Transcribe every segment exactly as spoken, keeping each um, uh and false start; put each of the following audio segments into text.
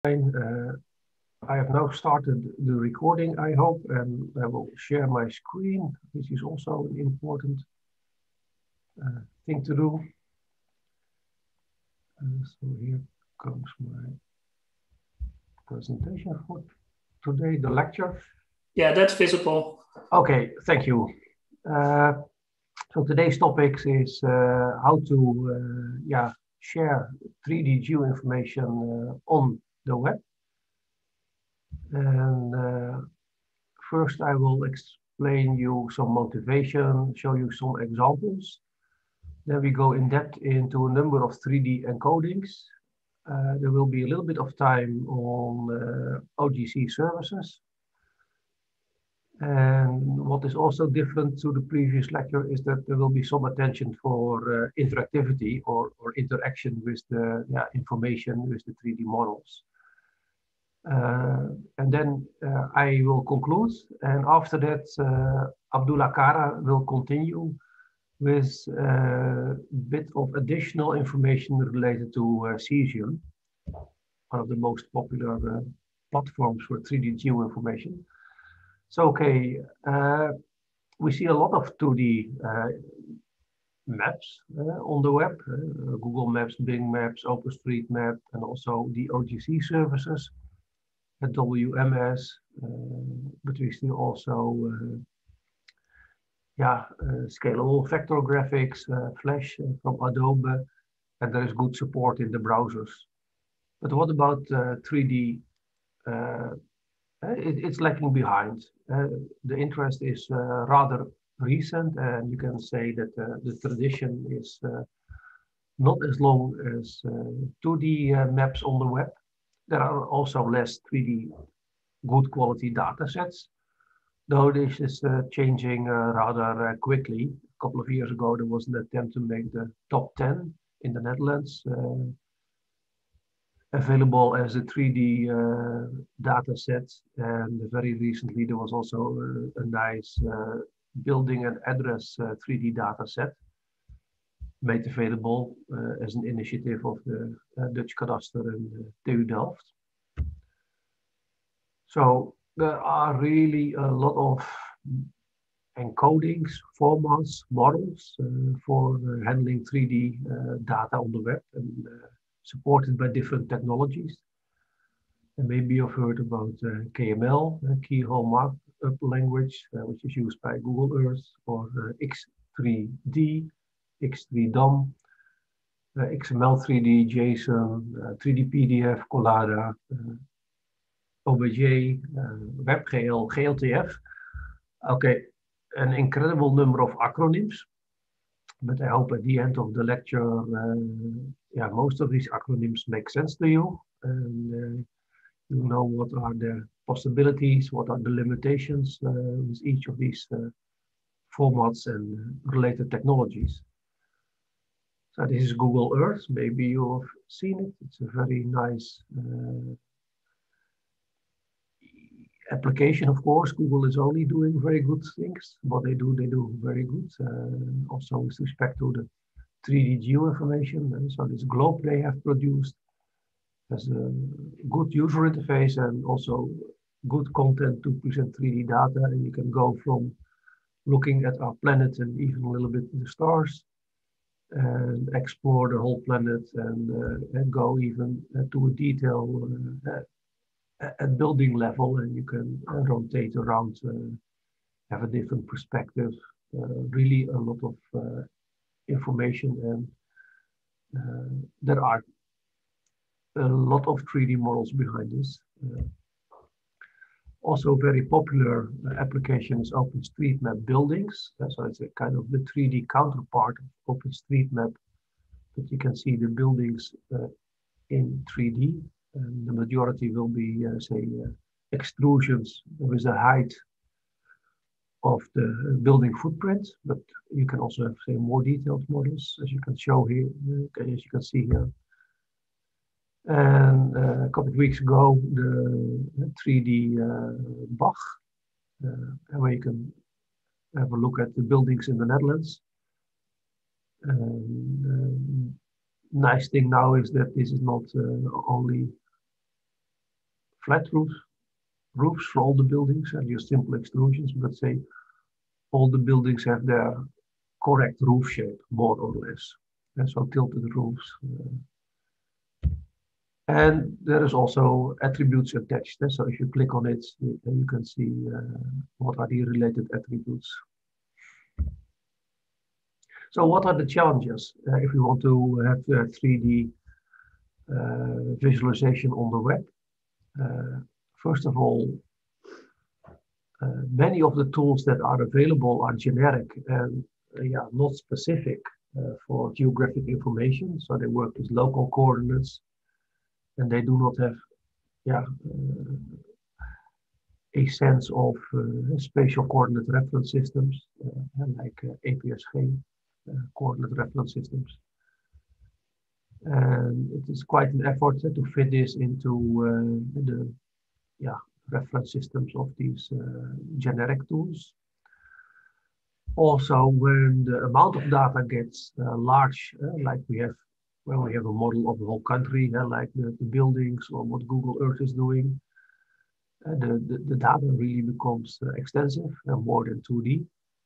Uh, I have now started the recording, I hope, and I will share my screen, which is also an important uh, thing to do. Uh, so here comes my presentation for today, the lecture. Yeah, that's visible. Okay, thank you. Uh, so today's topic is uh, how to uh, yeah, share three D geoinformation uh, on the web. And uh, first I will explain you some motivation, show you some examples. Then we go in depth into a number of three D encodings. Uh, there will be a little bit of time on uh, O G C services. And what is also different to the previous lecture is that there will be some attention for uh, interactivity or, or interaction with the yeah, information with the three D models. Uh, and then uh, I will conclude, and after that, uh, Abdullah Kara will continue with a bit of additional information related to uh, Cesium, one of the most popular uh, platforms for three D geoinformation. So, okay, uh, we see a lot of two D uh, maps uh, on the web, uh, Google Maps, Bing Maps, OpenStreetMap, and also the O G C services. At W M S, uh, but we see also uh, yeah, uh, scalable vector graphics, uh, Flash uh, from Adobe, and there is good support in the browsers. But what about uh, three D? Uh, it, it's lagging behind. Uh, the interest is uh, rather recent, and you can say that uh, the tradition is uh, not as long as uh, two D uh, maps on the web. There are also less three D good quality data sets, though this is uh, changing uh, rather uh, quickly. A couple of years ago, there was an attempt to make the top ten in the Netherlands uh, available as a three D uh, data set. And very recently, there was also a, a nice uh, building and address uh, three D data set made available uh, as an initiative of the uh, Dutch Kadaster and uh, T U Delft. So there are really a lot of encodings, formats, models uh, for uh, handling three D uh, data on the web and uh, supported by different technologies. And maybe you've heard about uh, K M L, uh, Keyhole Markup Language, uh, which is used by Google Earth, or uh, X three D, X three D O M, uh, X M L three D, JSON, uh, three D P D F, Collada, uh, O B J, uh, WebGL, G L T F. Okay, an incredible number of acronyms, but I hope at the end of the lecture, uh, yeah, most of these acronyms make sense to you, and uh, you know what are the possibilities, what are the limitations uh, with each of these uh, formats and related technologies. So this is Google Earth. Maybe you've seen it. It's a very nice uh, application, of course. Google is only doing very good things. What they do, they do very good. Uh, also with respect to the three D geoinformation. And so this globe they have produced has a good user interface and also good content to present three D data. And you can go from looking at our planet and even a little bit the stars and explore the whole planet and, uh, and go even uh, to a detail uh, at building level, and you can uh, rotate around, uh, have a different perspective, uh, really a lot of uh, information, and uh, there are a lot of three D models behind this. Uh, also very popular uh, application is OpenStreetMap buildings, uh, so it's a kind of the three D counterpart of OpenStreetMap, but you can see the buildings uh, in three D. And the majority will be, uh, say, uh, extrusions with the height of the building footprint, but you can also have, say, more detailed models, as you can show here, uh, as you can see here. And uh, a couple of weeks ago, the three D uh, Bach, uh, where you can have a look at the buildings in the Netherlands. And um, nice thing now is that this is not uh, only flat roofs, roofs for all the buildings and just simple extrusions, but say all the buildings have their correct roof shape, more or less. And so tilted roofs. Uh, and there is also attributes attached. So if you click on it, you can see uh, what are the related attributes. So what are the challenges uh, if we want to have uh, three D uh, visualization on the web? Uh, first of all, uh, many of the tools that are available are generic and uh, yeah, not specific uh, for geographic information. So they work with local coordinates and they do not have yeah, uh, a sense of uh, spatial coordinate reference systems uh, like uh, A P S G. Uh, coordinate reference systems. And it is quite an effort uh, to fit this into uh, the yeah, reference systems of these uh, generic tools. Also, when the amount of data gets uh, large, uh, like we have when we have a model of the whole country, uh, like the, the buildings or what Google Earth is doing, uh, the, the, the data really becomes uh, extensive and more than two D.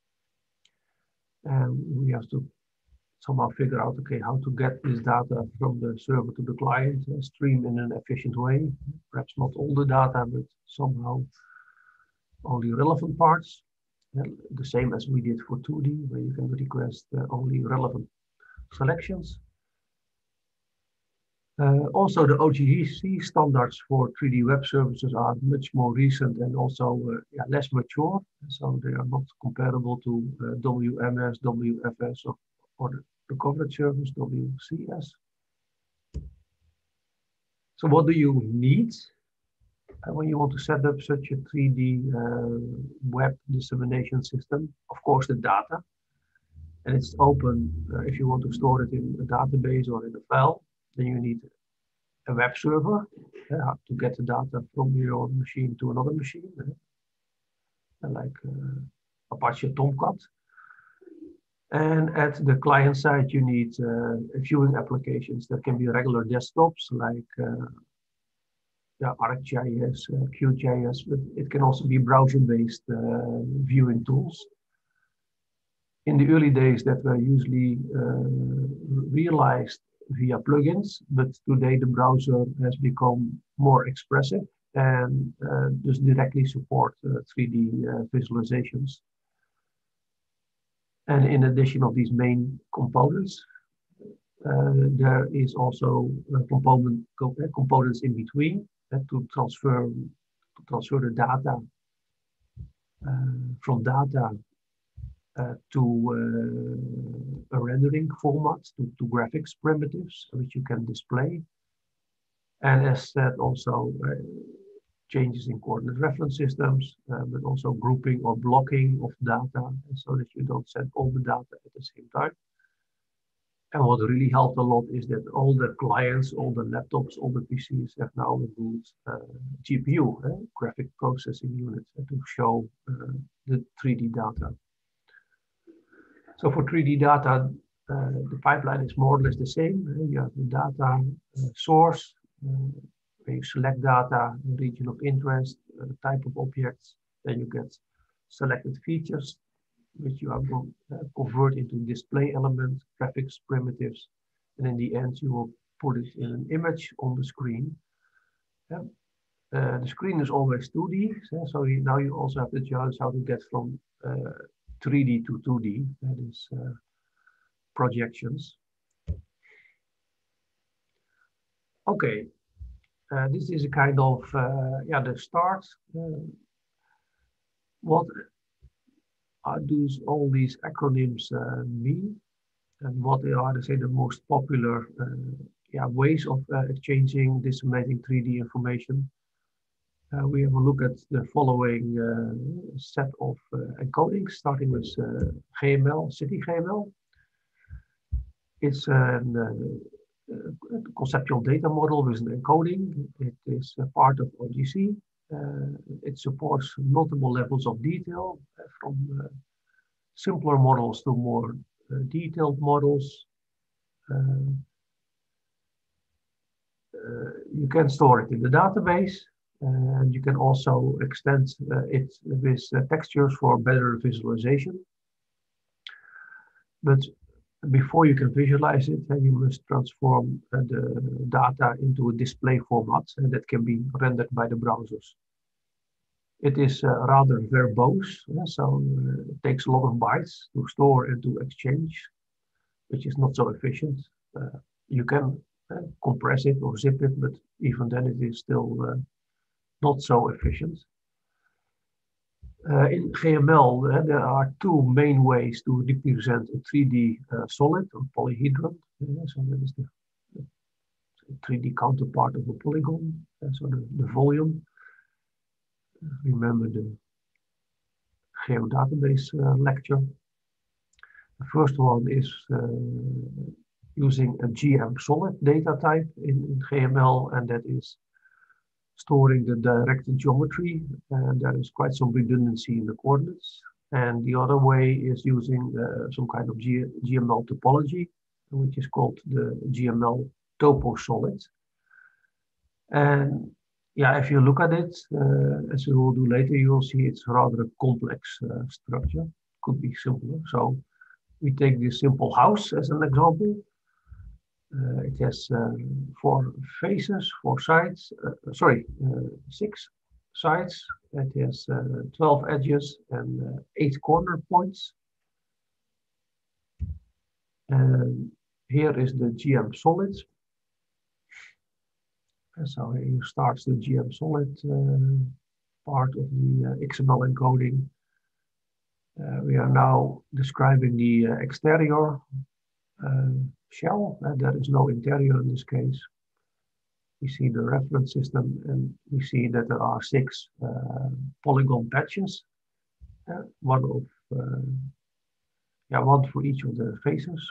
And we have to somehow figure out, okay, how to get this data from the server to the client, uh, stream in an efficient way. Perhaps not all the data, but somehow only relevant parts. Uh, the same as we did for two D, where you can request uh, only relevant selections. Uh, also, the O G C standards for three D web services are much more recent and also uh, yeah, less mature. So they are not comparable to uh, W M S, W F S, or, or the, the coverage service, W C S. So what do you need uh, when you want to set up such a three D uh, web dissemination system? Of course, the data. And it's open uh, if you want to store it in a database or in a file, then you need a web server uh, to get the data from your machine to another machine, uh, like uh, Apache Tomcat. And at the client side, you need uh, viewing applications that can be regular desktops like uh, yeah, ArcGIS, uh, QGIS, but it can also be browser-based uh, viewing tools. In the early days, that were usually uh, realized via plugins, but today the browser has become more expressive and uh, just directly support uh, three D uh, visualizations. And in addition of these main components, uh, there is also a component co components in between uh, to transfer to transfer the data uh, from data Uh, to uh, a rendering format, to, to graphics primitives, which you can display. And as said, also uh, changes in coordinate reference systems, uh, but also grouping or blocking of data, so that you don't send all the data at the same time. And what really helped a lot is that all the clients, all the laptops, all the P Cs have now a good uh, G P U, uh, graphic processing unit, uh, to show uh, the three D data. So for three D data, uh, the pipeline is more or less the same. Uh, you have the data uh, source, uh, where you select data, region of interest, uh, type of objects, then you get selected features, which you are going to uh, convert into display elements, graphics, primitives, and in the end, you will put it in an image on the screen. Yeah. Uh, the screen is always two D, so, so you, now you also have the chance how to get from uh, three D to two D, that is uh, projections. Okay, uh, this is a kind of, uh, yeah, the start. Uh, what are those, all these acronyms uh, mean? And what are, they say, the most popular uh, yeah, ways of uh, exchanging, disseminating three D information? Uh, we have a look at the following uh, set of uh, encodings, starting with uh, G M L, CityGML. It's an, uh, a conceptual data model with an encoding. It is a part of O G C. Uh, it supports multiple levels of detail, uh, from uh, simpler models to more uh, detailed models. Uh, uh, you can store it in the database. And you can also extend uh, it with uh, textures for better visualization. But before you can visualize it, uh, you must transform uh, the data into a display format uh, that can be rendered by the browsers. It is uh, rather verbose, uh, so uh, it takes a lot of bytes to store and to exchange, which is not so efficient. Uh, you can uh, compress it or zip it, but even then it is still uh, not so efficient. Uh, in G M L, uh, there are two main ways to represent a three D uh, solid or polyhedron. Uh, so that is the, the three D counterpart of a polygon. Uh, so the, the volume. Uh, remember the GeoDatabase uh, lecture. The first one is uh, using a G M solid data type in, in G M L, and that is storing the directed geometry, and there is quite some redundancy in the coordinates. And the other way is using uh, some kind of G GML topology, which is called the G M L topo solid. And yeah, if you look at it, uh, as we will do later, you will see it's rather a complex uh, structure. Could be simpler. So we take this simple house as an example. Uh, it has uh, four faces, four sides, uh, sorry, uh, six sides. It has uh, twelve edges and uh, eight corner points. And here is the G M solid. And so here starts the G M solid uh, part of the uh, X M L encoding. Uh, we are now describing the uh, exterior uh, shell, and there is no interior in this case. We see the reference system, and we see that there are six uh, polygon patches, uh, one of uh, yeah, one for each of the faces.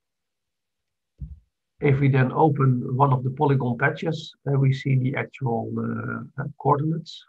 If we then open one of the polygon patches, uh, we see the actual uh, uh, coordinates.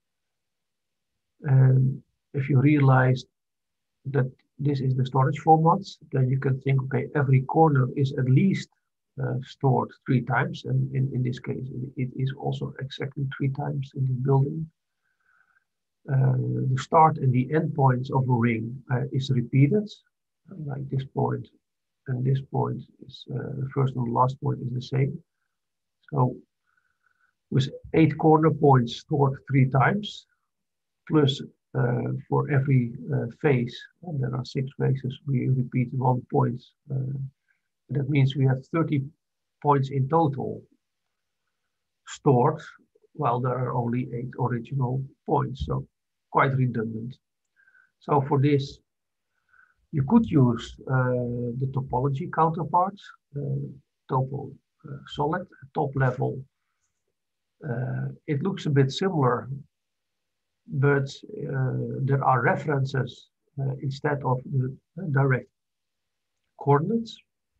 And if you realize that this is the storage format, then you can think, okay, every corner is at least uh, stored three times. And in, in this case, it is also exactly three times in the building. Uh, the start and the end points of a ring uh, is repeated, like this point and this point is, uh, the first and the last point is the same. So with eight corner points stored three times, plus uh, for every uh, face, and there are six faces, we repeat one point. Uh, that means we have thirty points in total stored, while there are only eight original points, so quite redundant. So for this, you could use uh, the topology counterpart, uh, topo uh, solid, top level. Uh, it looks a bit similar, but uh, there are references uh, instead of the direct coordinates.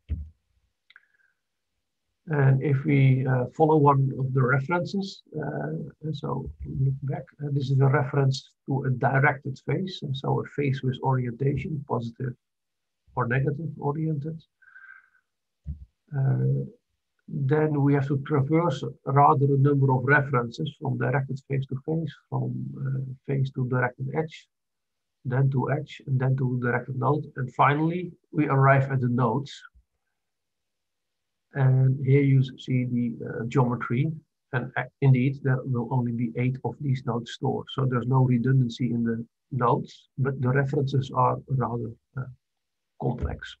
And if we uh, follow one of the references, uh, so look back, uh, this is a reference to a directed face, and so a face with orientation, positive or negative oriented. Uh, then we have to traverse rather a number of references from directed face to face, from uh, face to directed edge, then to edge, and then to directed node. And finally, we arrive at the nodes. And here you see the uh, geometry. And uh, indeed, there will only be eight of these nodes stored. So there's no redundancy in the nodes, but the references are rather uh, complex.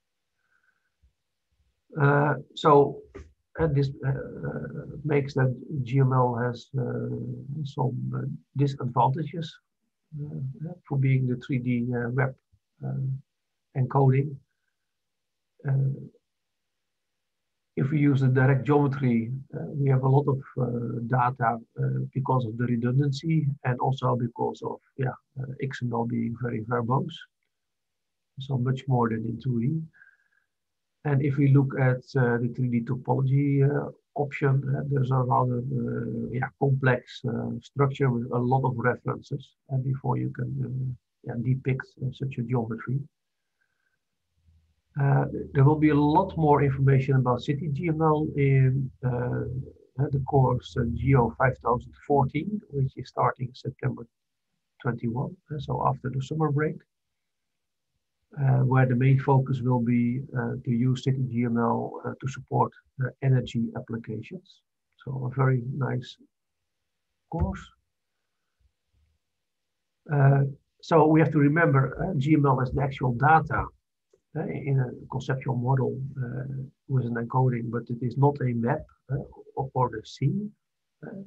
Uh, so uh, this uh, makes that G M L has uh, some uh, disadvantages uh, for being the three D uh, web uh, encoding. Uh, if we use the direct geometry, uh, we have a lot of uh, data uh, because of the redundancy and also because of yeah, uh, X M L being very verbose, so much more than in two D. And if we look at uh, the three D topology uh, option, uh, there's a rather uh, yeah, complex uh, structure with a lot of references uh, before you can uh, yeah, depict uh, such a geometry. Uh, there will be a lot more information about City G M L in uh, uh, the course uh, Geo five thousand fourteen, which is starting September twenty-first, uh, so after the summer break, uh, where the main focus will be uh, to use CityGML uh, to support uh, energy applications. So a very nice course. Uh, so we have to remember uh, G M L is the actual data uh, in a conceptual model uh, with an encoding, but it is not a map uh, or the scene. Uh,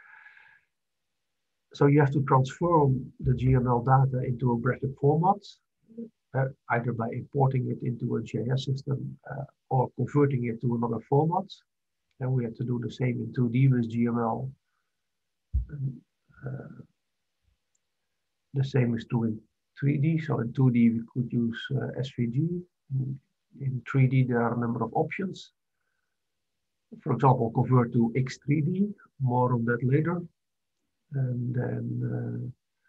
so you have to transform the G M L data into a graphic format, uh, either by importing it into a G I S system uh, or converting it to another format. And we have to do the same in two D with G M L. And, uh, the same is true in three D. So in two D, we could use uh, S V G. In three D, there are a number of options. For example, convert to X three D, more on that later. And then, uh,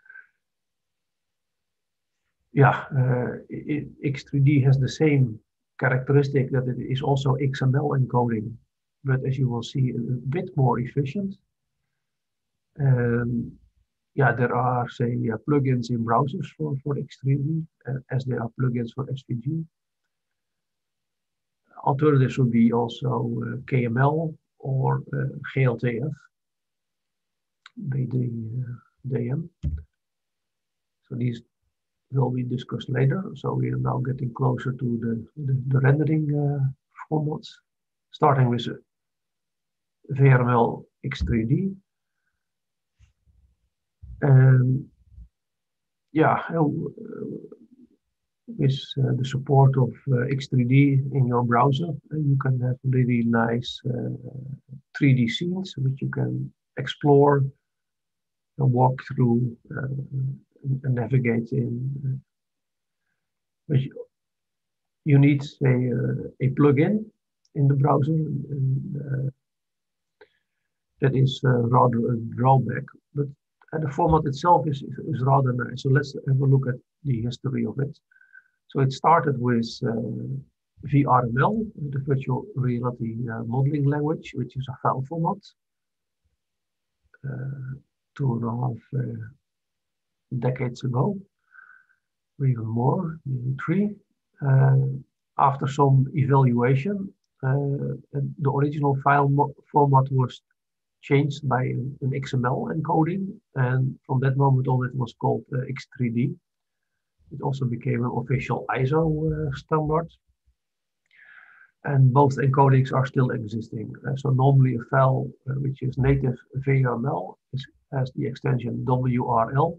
yeah, uh, it, X three D has the same characteristic that it is also X M L encoding, but as you will see, a bit more efficient. And yeah, there are, say, uh, plugins in browsers for, for X three D, uh, as there are plugins for S V G. Alternatives would be also uh, K M L or uh, G L T F, B D D M. So these will be discussed later. So we are now getting closer to the, the, the rendering uh, formats, starting with uh, V R M L X three D. And yeah, uh, with uh, the support of uh, X three D in your browser, uh, you can have really nice uh, three D scenes which you can explore and walk through uh, and navigate in. But you, you need, say, uh, a plugin in the browser, and uh, that is uh, rather a drawback. But uh, the format itself is, is rather nice. So let's have a look at the history of it. So it started with uh, V R M L, the virtual reality uh, modeling language, which is a file format. Uh, two and a half uh, decades ago, or even more, maybe three. Uh, after some evaluation, uh, the original file format was changed by an, an X M L encoding, and from that moment on, it was called uh, X three D. It also became an official I S O uh, standard. And both encodings are still existing. Uh, so normally a file uh, which is native V R M L is, has the extension W R L.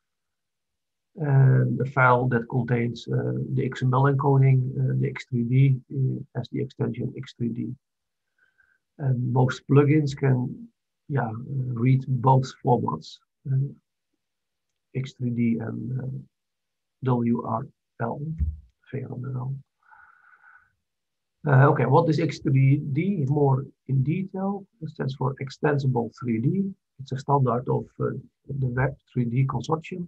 And the file that contains uh, the X M L encoding, uh, the X three D, uh, has the extension X three D. And most plugins can yeah, uh, read both formats, uh, X three D and uh, W R L, V R M L. Uh, okay, what is X three D more in detail? It stands for Extensible three D. It's a standard of uh, the Web three D Consortium.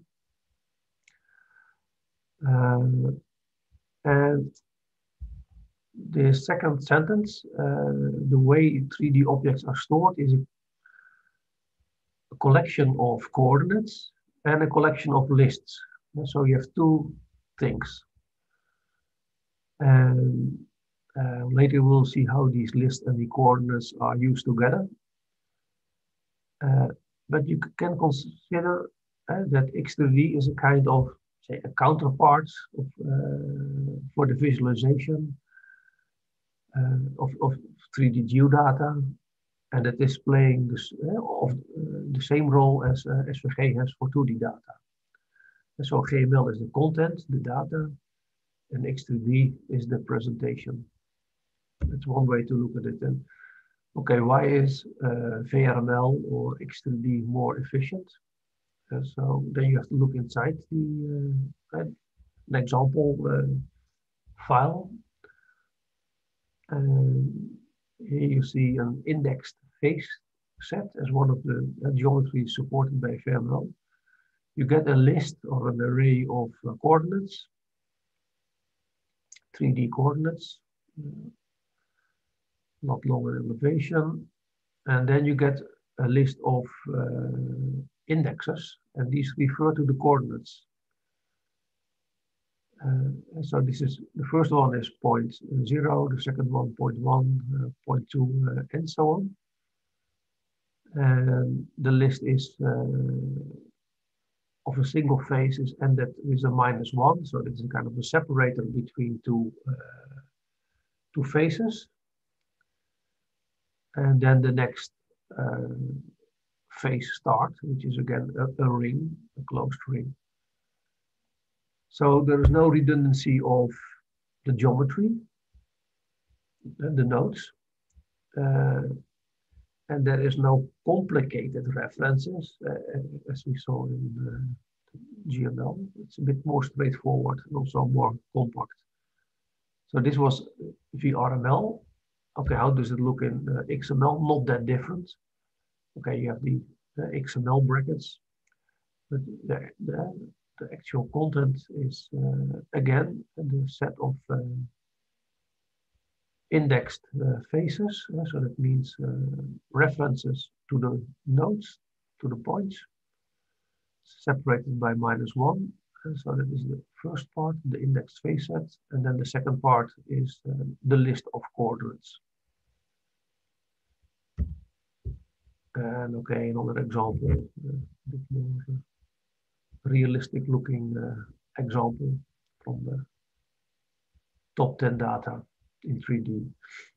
Uh, and the second sentence, uh, the way three D objects are stored is a, a collection of coordinates and a collection of lists. And so you have two things. And Uh, later we'll see how these lists and the coordinates are used together. Uh, but you can consider uh, that X three D is a kind of, say, a counterpart of, uh, for the visualization uh, of, of three D geodata, and it is playing this, uh, of, uh, the same role as uh, S V G has for two D data. And so G M L is the content, the data, and X three D is the presentation. That's one way to look at it. And okay, why is uh, V R M L or X three D more efficient? Uh, so then you have to look inside the uh, an example uh, file. And here you see an indexed face set as one of the uh, geometries supported by V R M L. You get a list or an array of uh, coordinates, three D coordinates. Uh, not longer elevation, And then you get a list of uh, indexes, and these refer to the coordinates. Uh, so this is, the first one is point zero, the second one point one, uh, point two, uh, and so on. And the list is uh, of a single phase is ended with a minus one. So this is kind of a separator between two, uh, two phases. And then the next uh, phase start, which is again a, a ring, a closed ring. So there is no redundancy of the geometry, the nodes, uh, and there is no complicated references, uh, as we saw in uh, G M L. It's a bit more straightforward and also more compact. So this was V R M L. Okay, how does it look in uh, X M L? Not that different. Okay, you have the, the X M L brackets, but the, the, the actual content is uh, again the set of uh, indexed uh, phases. Uh, so that means uh, references to the nodes, to the points, separated by minus one. Uh, so that is the first part, the indexed phase set. And then the second part is uh, the list of coordinates. And okay, another example, uh, a bit more uh, realistic looking uh, example from the top ten data in three D.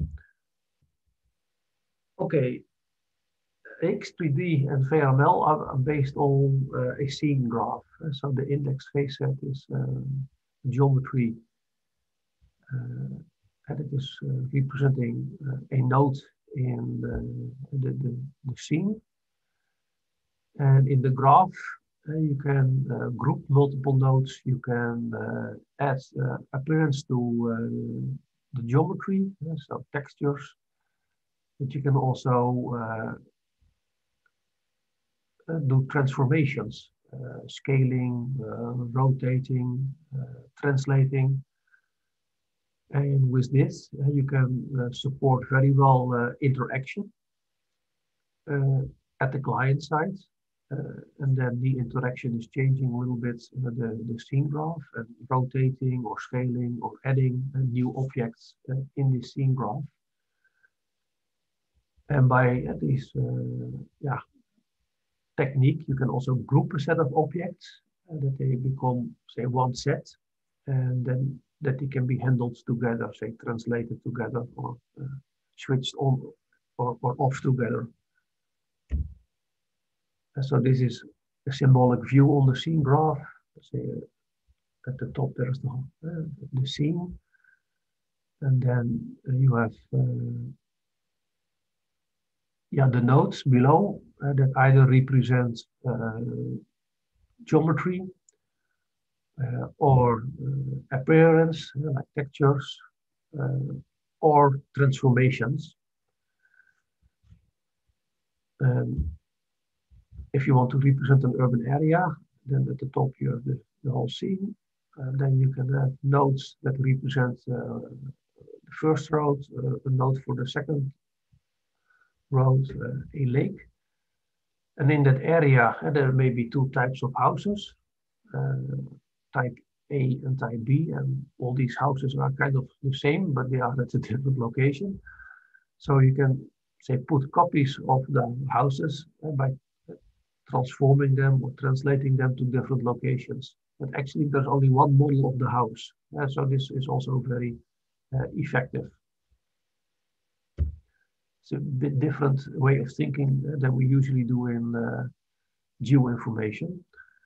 Okay, X three D and V R M L are, are based on uh, a scene graph. Uh, so the index phase set is um, geometry, uh, and it is uh, representing uh, a node in the, the, the, the scene. And in the graph, uh, you can uh, group multiple nodes. You can uh, add uh, appearance to uh, the geometry, uh, so textures. But you can also uh, uh, do transformations, uh, scaling, uh, rotating, uh, translating. And with this, uh, you can uh, support very well uh, interaction uh, at the client side. Uh, and then the interaction is changing a little bit uh, the, the scene graph and rotating or scaling or adding uh, new objects uh, in the scene graph. And by uh, this uh, yeah, technique, you can also group a set of objects uh, that they become, say, one set, and then that they can be handled together, say, translated together or uh, switched on or, or off together. So this is a symbolic view on the scene graph. Say, uh, at the top there is the, uh, the scene, and then uh, you have uh, yeah the nodes below uh, that either represent uh, geometry uh, or uh, appearance, uh, like textures, uh, or transformations. Um, If you want to represent an urban area, then at the top you have the, the whole scene. Uh, then you can have nodes that represent uh, the first road, uh, a node for the second road, uh, a lake. And in that area, uh, there may be two types of houses, uh, type A and type B. And all these houses are kind of the same, but they are at a different location. So you can, say, put copies of the houses uh, by transforming them or translating them to different locations. But actually there's only one model of the house. Uh, so this is also very uh, effective. It's a bit different way of thinking uh, than we usually do in uh, geoinformation.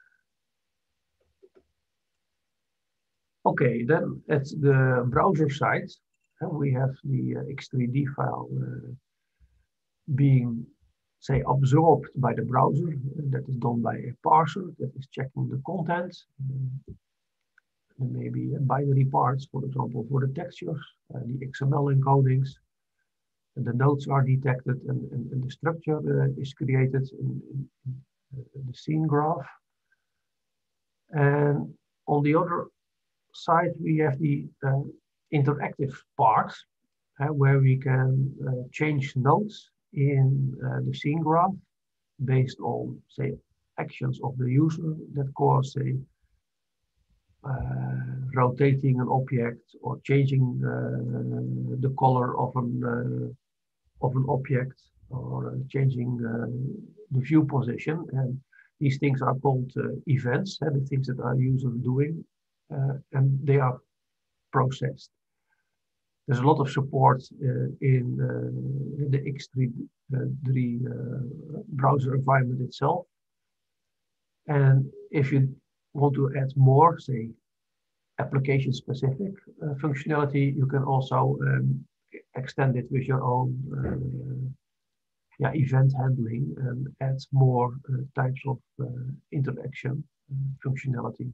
Okay, then at the browser side, uh, we have the uh, X three D file uh, being, say, absorbed by the browser. That is done by a parser that is checking the content. Uh, and maybe binary parts, for example, for the textures, uh, the X M L encodings. And the nodes are detected and, and, and the structure uh, is created in, in, in the scene graph. And on the other side, we have the uh, interactive part uh, where we can uh, change nodes in uh, the scene graph based on, say, actions of the user that cause, say, uh, rotating an object or changing uh, the color of an uh, of an object, or uh, changing uh, the view position. And these things are called uh, events, and the things that our user doing, uh, and they are processed. There's a lot of support uh, in, uh, in the X three D uh, browser environment itself. And if you want to add more, say, application-specific uh, functionality, you can also um, extend it with your own uh, yeah, event handling and add more uh, types of uh, interaction uh, functionality.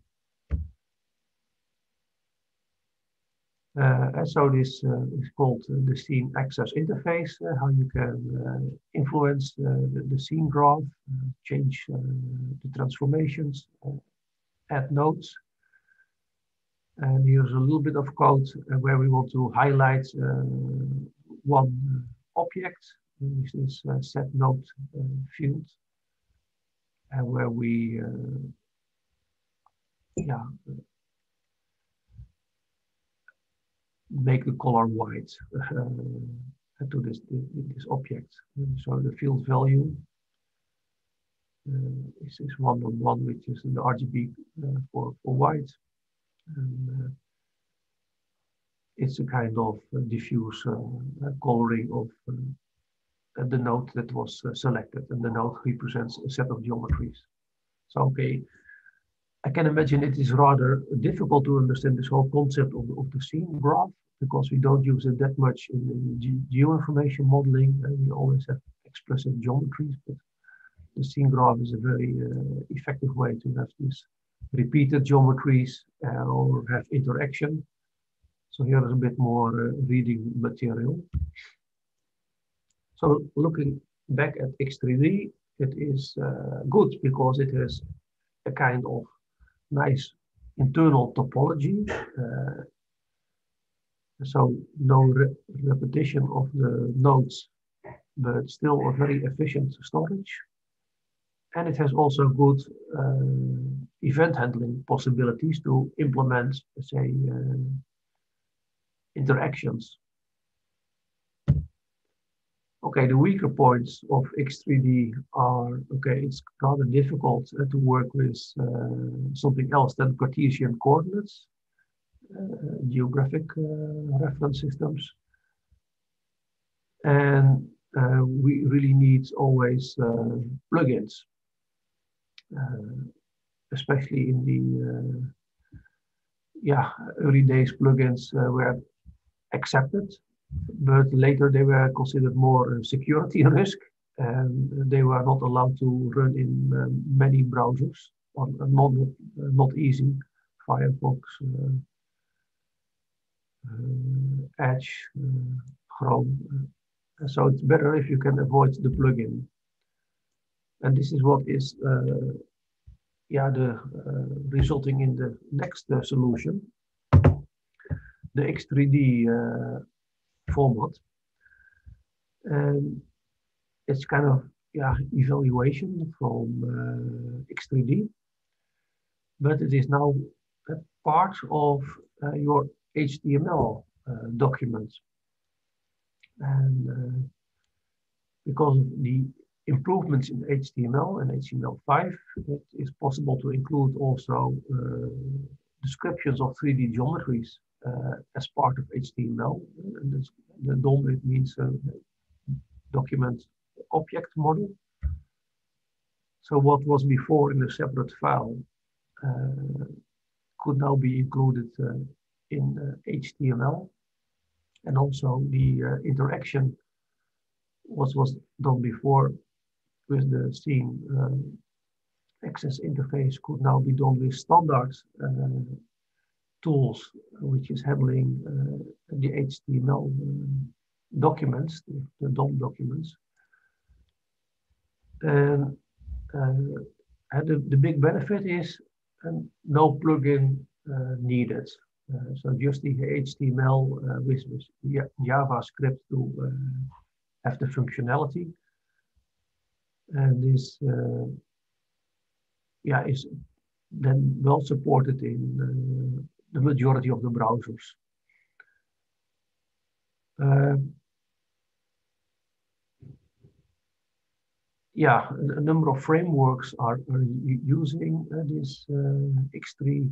Uh, and so this uh, is called uh, the scene access interface, uh, how you can uh, influence uh, the, the scene graph, uh, change uh, the transformations, uh, add nodes. And here's a little bit of code uh, where we want to highlight uh, one object, which is uh, set node uh, field, and where we uh, yeah, make the color white uh, to this, this object. And so the field value uh, is, is one on one, which is the R G B uh, for, for white. And, uh, it's a kind of uh, diffuse uh, coloring of uh, the node that was uh, selected, and the node represents a set of geometries. So, okay, I can imagine it is rather difficult to understand this whole concept of, of the scene graph, because we don't use it that much in, in geoinformation modeling, and we always have explicit geometries, but the scene graph is a very uh, effective way to have these repeated geometries uh, or have interaction. So here is a bit more uh, reading material. So looking back at X three D, it is uh, good because it has a kind of nice internal topology. Uh, so no re repetition of the nodes, but still a very efficient storage. And it has also good uh, event handling possibilities to implement, say, uh, interactions. Okay, the weaker points of X three D are, okay, it's rather difficult uh, to work with uh, something else than Cartesian coordinates, uh, geographic uh, reference systems. And uh, we really need always uh, plugins, uh, especially in the uh, yeah, early days plugins uh, were accepted, but later they were considered more security risk, and they were not allowed to run in uh, many browsers, or not, not easy, Firefox, uh, uh, Edge, uh, Chrome. Uh, so it's better if you can avoid the plugin. And this is what is uh, yeah, the, uh, resulting in the next uh, solution, the X three D uh, format. And it's kind of yeah, evaluation from uh, X three D, but it is now a part of uh, your H T M L uh, document. And uh, because of the improvements in H T M L and H T M L five, it is possible to include also uh, descriptions of three D geometries uh, as part of H T M L. And this, the D O M, it means uh, document object model. So what was before in a separate file uh, could now be included uh, in uh, H T M L. And also the uh, interaction was, was done before with the scene uh, access interface could now be done with standard uh, tools, which is handling uh, the H T M L uh, documents, the, the D O M documents. And, uh, and the, the big benefit is uh, no plugin uh, needed. Uh, so just the H T M L uh, with, with JavaScript to uh, have the functionality. And this uh, yeah, is then well supported in uh, the majority of the browsers. Uh, yeah, a, a number of frameworks are, are using uh, this uh, X three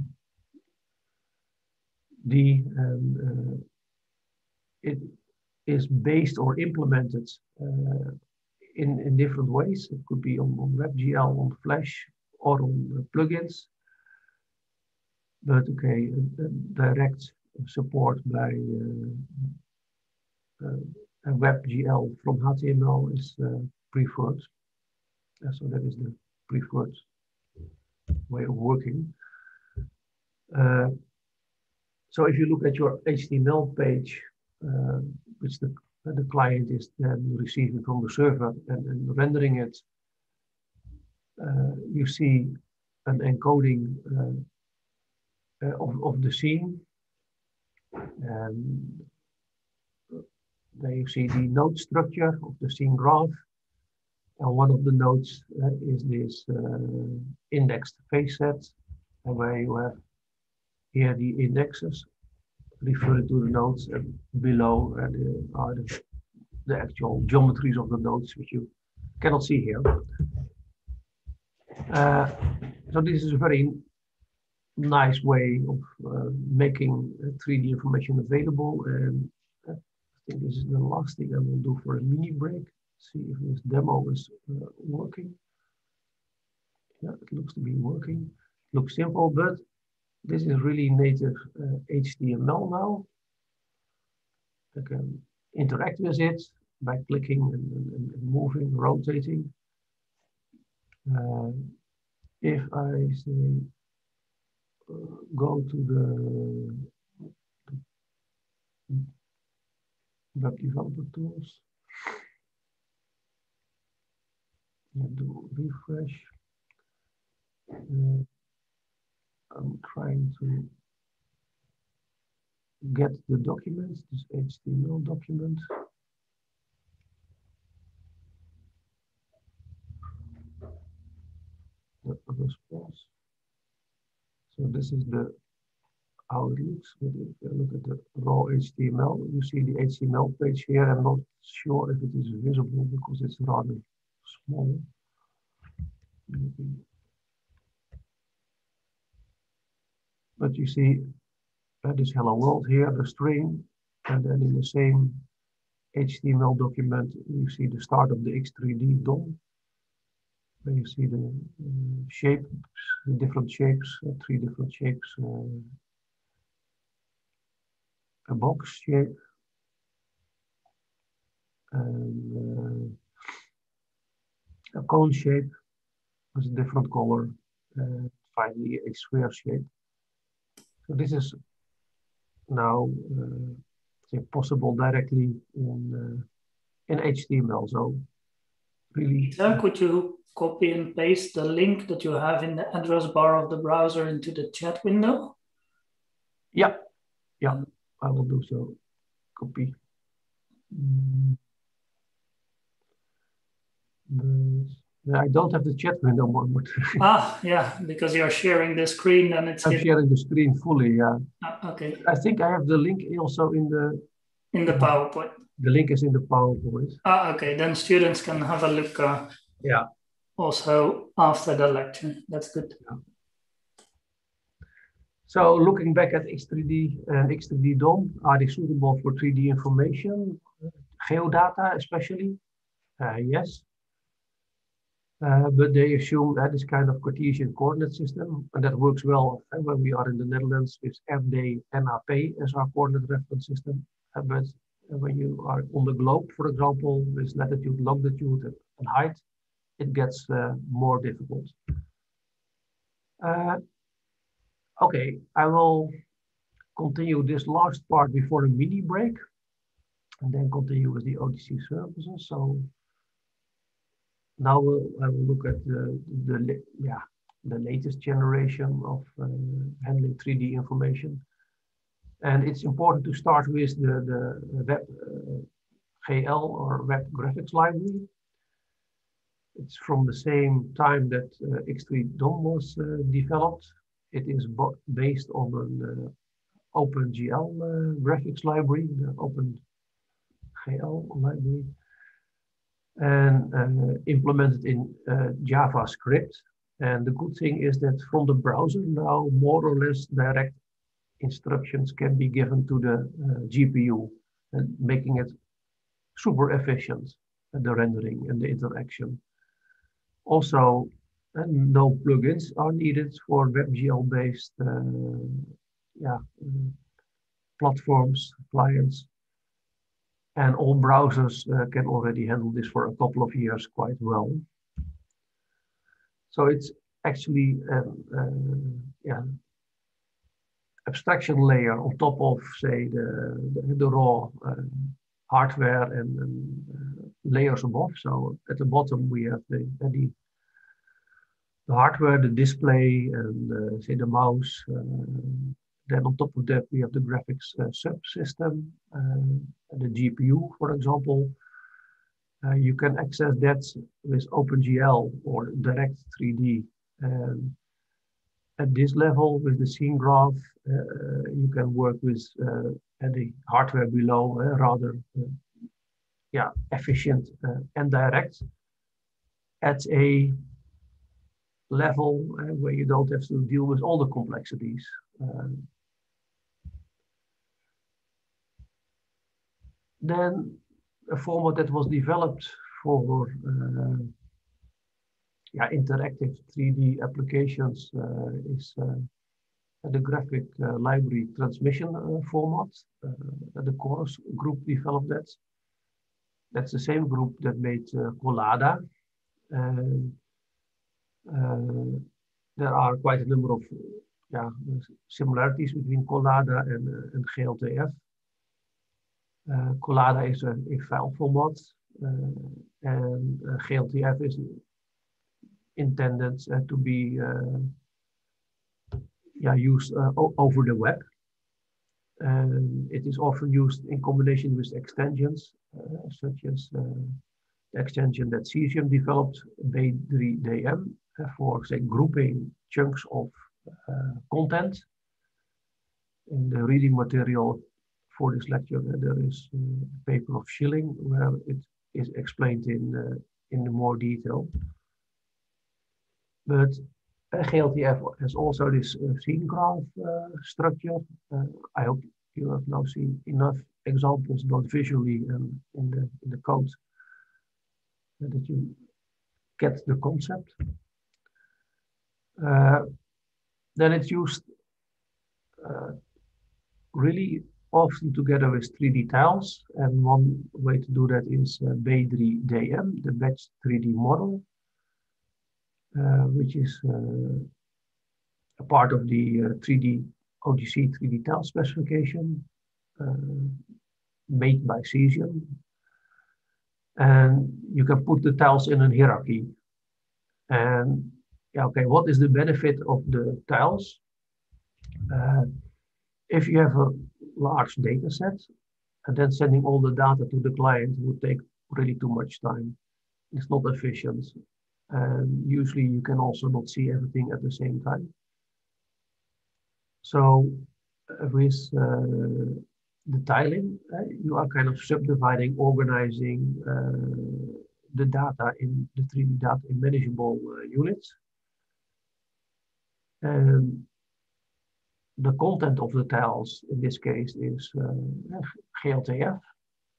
D, and uh, it is based or implemented uh, in, in different ways. It could be on, on WebGL, on Flash, or on uh, plugins. But okay, uh, uh, direct support by uh, uh, WebGL from H T M L is uh, preferred. Uh, so that is the preferred way of working. Uh, so if you look at your H T M L page, uh, which the, uh, the client is then receiving from the server and, and rendering it, uh, you see an encoding uh, uh, of, of the scene. And there you see the node structure of the scene graph. And one of the nodes uh, is this uh, indexed face set, and where you have here the indexes referring to the nodes, and below uh, the, are the, the actual geometries of the nodes, which you cannot see here. Uh, so this is a very nice way of uh, making uh, three D information available. And uh, I think this is the last thing I will do for a mini break. See if this demo is uh, working. Yeah, it looks to be working. Looks simple, but this is really native uh, H T M L now. I can interact with it by clicking and, and, and moving, rotating. Uh, if I say uh, go to the web developer tools, and do refresh. Uh, I'm trying to get the documents, this H T M L document. The response. So this is the how it looks. But if you look at the raw H T M L, you see the H T M L page here. I'm not sure if it is visible because it's rather small. Maybe. But you see uh, this hello world here, the string, and then in the same H T M L document, you see the start of the X three D D O M. Where you see the uh, shapes, the different shapes, uh, three different shapes. Uh, a box shape, and uh, a cone shape with a different color, uh, finally a sphere shape. So this is now uh, possible directly in, uh, in H T M L. So really. Then could you copy and paste the link that you have in the address bar of the browser into the chat window? Yeah, yeah, I will do so. Copy. Mm. But I don't have the chat window more. But ah, yeah, because you're sharing the screen and it's. I'm hidden. sharing the screen fully. Yeah. Ah, okay. I think I have the link also in the. In the PowerPoint. The link is in the PowerPoint. Ah, okay. Then students can have a look. Uh, yeah. Also after the lecture. That's good. Yeah. So looking back at X three D and X three D D O M, are they suitable for three D information? Geodata especially? Uh, yes. Uh, but they assume that this kind of Cartesian coordinate system, and that works well uh, when we are in the Netherlands with R D N A P as our coordinate reference system. Uh, but when you are on the globe, for example, with latitude, longitude, and height, it gets uh, more difficult. Uh, okay, I will continue this last part before a mini break, and then continue with the O T C services. So now we'll, I will look at the, the yeah the latest generation of uh, handling three D information, and it's important to start with the the web uh, G L or Web Graphics Library. It's from the same time that uh, X three D O M was uh, developed. It is based on an uh, OpenGL uh, graphics library, the OpenGL library, and uh, implemented in uh, JavaScript. And the good thing is that from the browser now, more or less direct instructions can be given to the uh, G P U, and making it super efficient, uh, the rendering and the interaction. Also, uh, no plugins are needed for WebGL-based uh, yeah, uh, platforms, clients. And all browsers uh, can already handle this for a couple of years quite well. So it's actually um, uh, yeah, abstraction layer on top of, say, the, the, the raw uh, hardware and, and uh, layers above. So at the bottom we have the, the, the hardware, the display, and uh, say the mouse. Uh, then on top of that we have the graphics uh, subsystem, uh, the G P U, for example. Uh, you can access that with OpenGL or Direct three D. Um, at this level, with the scene graph, uh, you can work with uh, the hardware below, uh, rather uh, yeah, efficient uh, and direct at a level uh, where you don't have to deal with all the complexities. Um, then a format that was developed for uh, yeah, interactive three D applications uh, is uh, the graphic uh, library transmission uh, format. Uh, the Chorus group developed that. That's the same group that made uh, Collada. Uh, uh, there are quite a number of yeah, similarities between Collada and, uh, and G L T F. Uh, Collada is a, a file format, uh, and uh, G L T F is intended uh, to be uh, yeah, used uh, over the web. And it is often used in combination with extensions, uh, such as uh, the extension that Cesium developed, B three D M, uh, for, say, grouping chunks of uh, content. In the reading material for this lecture, uh, there is uh, a paper of Schilling where it is explained in, uh, in more detail. But uh, G L T F has also this uh, scene graph uh, structure. Uh, I hope you have now seen enough examples, both visually and in the, in the code, uh, that you get the concept. Uh, then it's used uh, really often together with three D tiles, and one way to do that is uh, B three D M, the batch three D model, uh, which is uh, a part of the uh, three D O G C three D tile specification uh, made by Cesium. And you can put the tiles in a hierarchy. And yeah, okay, what is the benefit of the tiles? Uh, if you have a large data set, and then sending all the data to the client would take really too much time. It's not efficient. And usually you can also not see everything at the same time. So uh, with uh, the tiling, uh, you are kind of subdividing, organizing uh, the data in the three D data in manageable uh, units. And the content of the tiles in this case is uh, G L T F.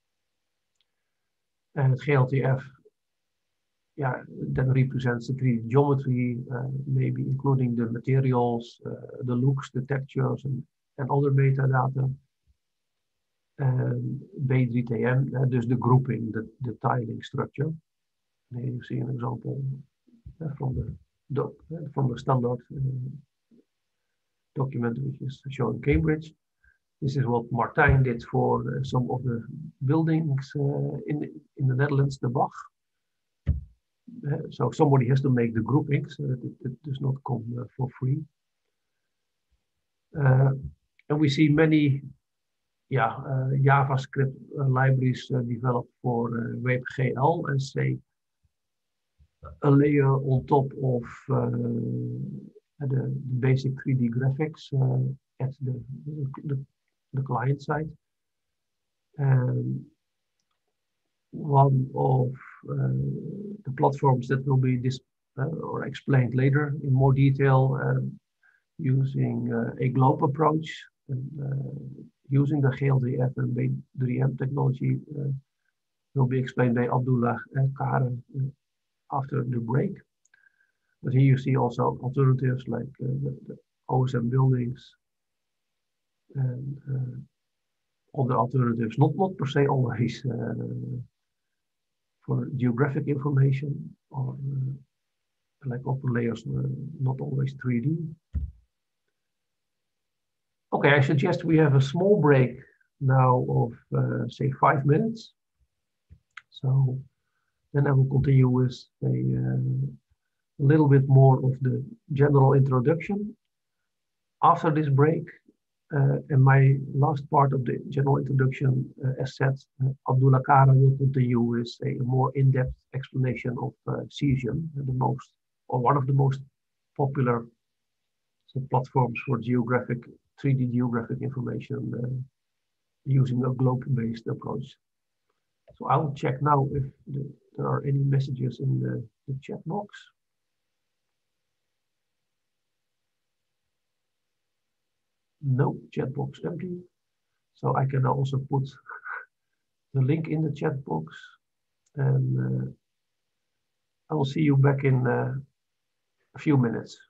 And G L T F yeah, then represents the three D geometry, uh, maybe including the materials, uh, the looks, the textures, and, and other metadata. And B three D M, uh, dus the grouping, the, the tiling structure. Here you see an example uh, from the doc, uh, from the standard uh, document which is shown in Cambridge. This is what Martijn did for uh, some of the buildings uh, in, in the Netherlands, the Bach. Uh, so somebody has to make the groupings, so that it, it does not come uh, for free. Uh, and we see many yeah, uh, JavaScript uh, libraries uh, developed for uh, WebGL and say a layer on top of uh, the, the basic three D graphics uh, at the, the, the client side. Um, one of uh, the platforms that will be dis uh, or explained later in more detail um, using uh, a globe approach and uh, using the G L D F and B three M technology uh, will be explained by Abdullah and Karen uh, after the break. But here you see also alternatives like uh, the, the O S M buildings and uh, other alternatives, not, not per se always uh, for geographic information or uh, like open layers, uh, not always three D. Okay, I suggest we have a small break now of uh, say five minutes. So then I will continue with a, uh, a little bit more of the general introduction. After this break, uh, and my last part of the general introduction, uh, as said, uh, Abdullah Kara will continue with a more in-depth explanation of uh, Cesium, the most, or one of the most popular so platforms for geographic, three D geographic information uh, using a globe-based approach. So I'll check now if the, there are any messages in the, the chat box. No, chat box empty. So I can also put the link in the chat box, and uh, I will see you back in uh, a few minutes.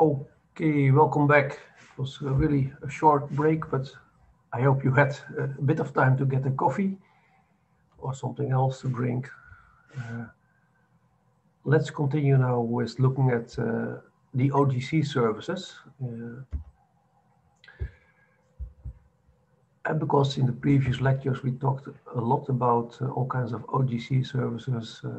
Okay, welcome back. It was a really a short break, but I hope you had a bit of time to get a coffee or something else to drink. Uh, let's continue now with looking at uh, the O G C services. Uh, and because in the previous lectures we talked a lot about uh, all kinds of O G C services, uh,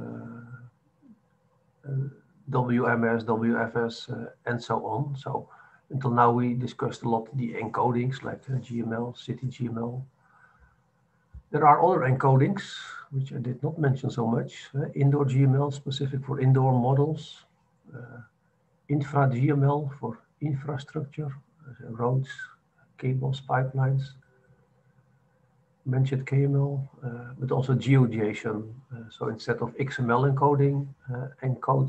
uh, W M S, W F S, uh, and so on. So until now we discussed a lot of the encodings like uh, G M L, City G M L. There are other encodings, which I did not mention so much. Uh, indoor G M L, specific for indoor models. Uh, infra G M L for infrastructure, uh, roads, cables, pipelines. Mentioned K M L, uh, but also GeoJSON. Uh, so instead of X M L encoding, uh, encode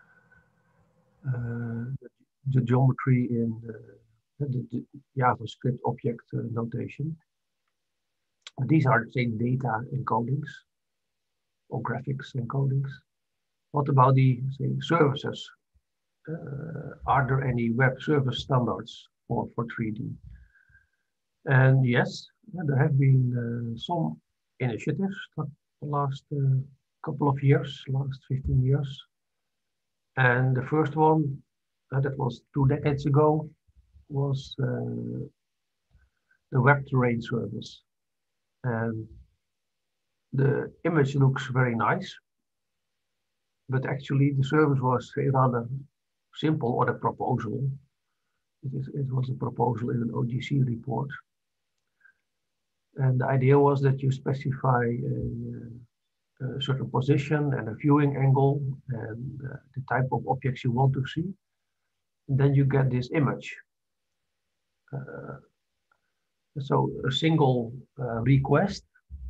uh, the, the geometry in the, the, the JavaScript object uh, notation. These are, say, data encodings or graphics encodings. What about the, say, services? Uh, are there any web service standards for, for three D? And yes, there have been uh, some initiatives the last uh, couple of years, last fifteen years. And the first one, uh, that was two decades ago, was uh, the web terrain service. And the image looks very nice, but actually the service was rather simple, or the proposal. It, is, it was a proposal in an O G C report. And the idea was that you specify a, a certain position and a viewing angle and uh, the type of objects you want to see. And then you get this image. Uh, so a single uh, request,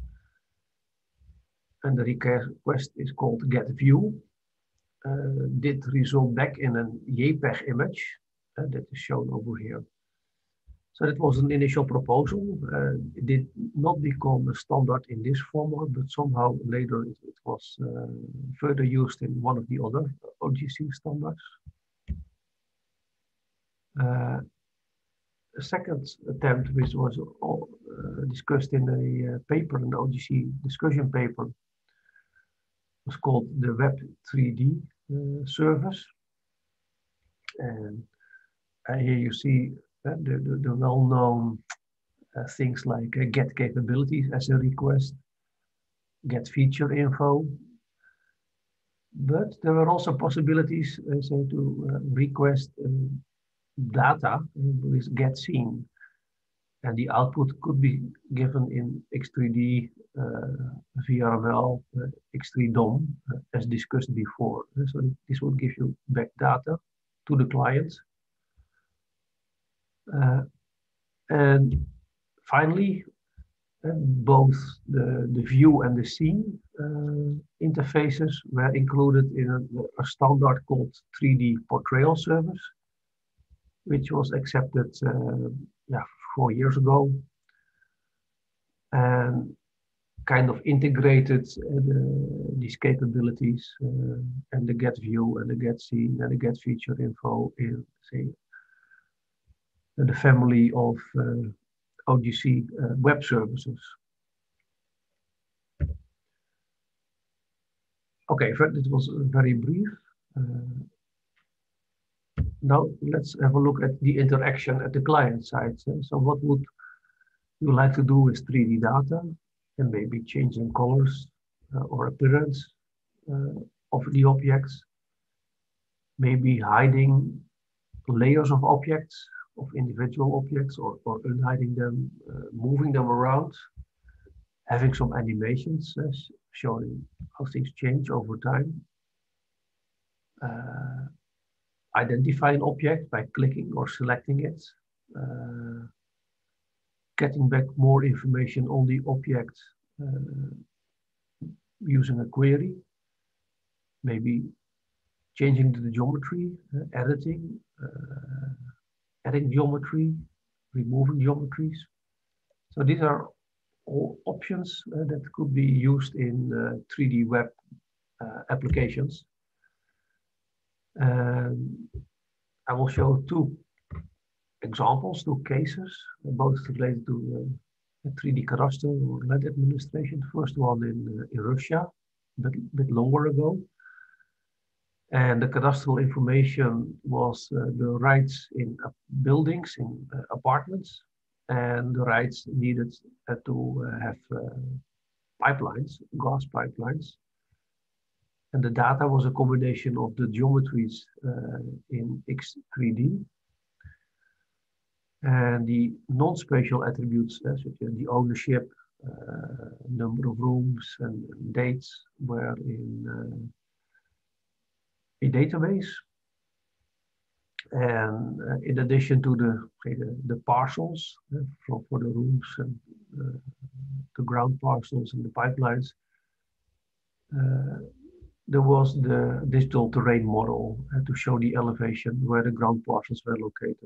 and the request is called get view, uh, did result back in a JPEG image uh, that is shown over here. So that was an initial proposal. Uh, it did not become a standard in this format, but somehow later it, it was uh, further used in one of the other O G C standards. Uh, a second attempt, which was uh, discussed in a uh, paper, an O G C discussion paper, was called the Web three D uh, service. And uh, here you see uh, the, the, the well-known uh, things like uh, get capabilities as a request, get feature info. But there were also possibilities uh, so to uh, request uh, data with get scene. And the output could be given in X three D, uh, V R M L, uh, X three D O M, uh, as discussed before. So this will give you back data to the client. Uh, and finally, uh, both the, the view and the scene uh, interfaces were included in a, a standard called three D portrayal service, which was accepted uh, yeah, four years ago, and kind of integrated uh, the, these capabilities uh, and the get view and the get scene and the get feature info in, say, the family of uh, O G C uh, web services. Okay, it was very brief. Uh, now let's have a look at the interaction at the client side. So, so what would you like to do with three D data, and maybe changing colors uh, or appearance uh, of the objects, maybe hiding layers of objects, of individual objects, or, or unhiding them, uh, moving them around, having some animations uh, showing how things change over time, uh, identify an object by clicking or selecting it, uh, getting back more information on the object uh, using a query, maybe changing the geometry, uh, editing, uh, adding geometry, removing geometries. So these are all options uh, that could be used in uh, three D web uh, applications. Um, I will show two examples, two cases, both related to uh, three D cadastre or land administration. The first one in, uh, in Russia, a bit, bit longer ago. And the cadastral information was uh, the rights in uh, buildings, in uh, apartments, and the rights needed uh, to uh, have uh, pipelines, gas pipelines. And the data was a combination of the geometries uh, in X three D and the non-spatial attributes, uh, such as the ownership, uh, number of rooms, and dates were in uh, a database. And uh, in addition to the, say, the, the parcels uh, for, for the rooms and uh, the ground parcels and the pipelines, uh, there was the digital terrain model uh, to show the elevation where the ground parcels were located.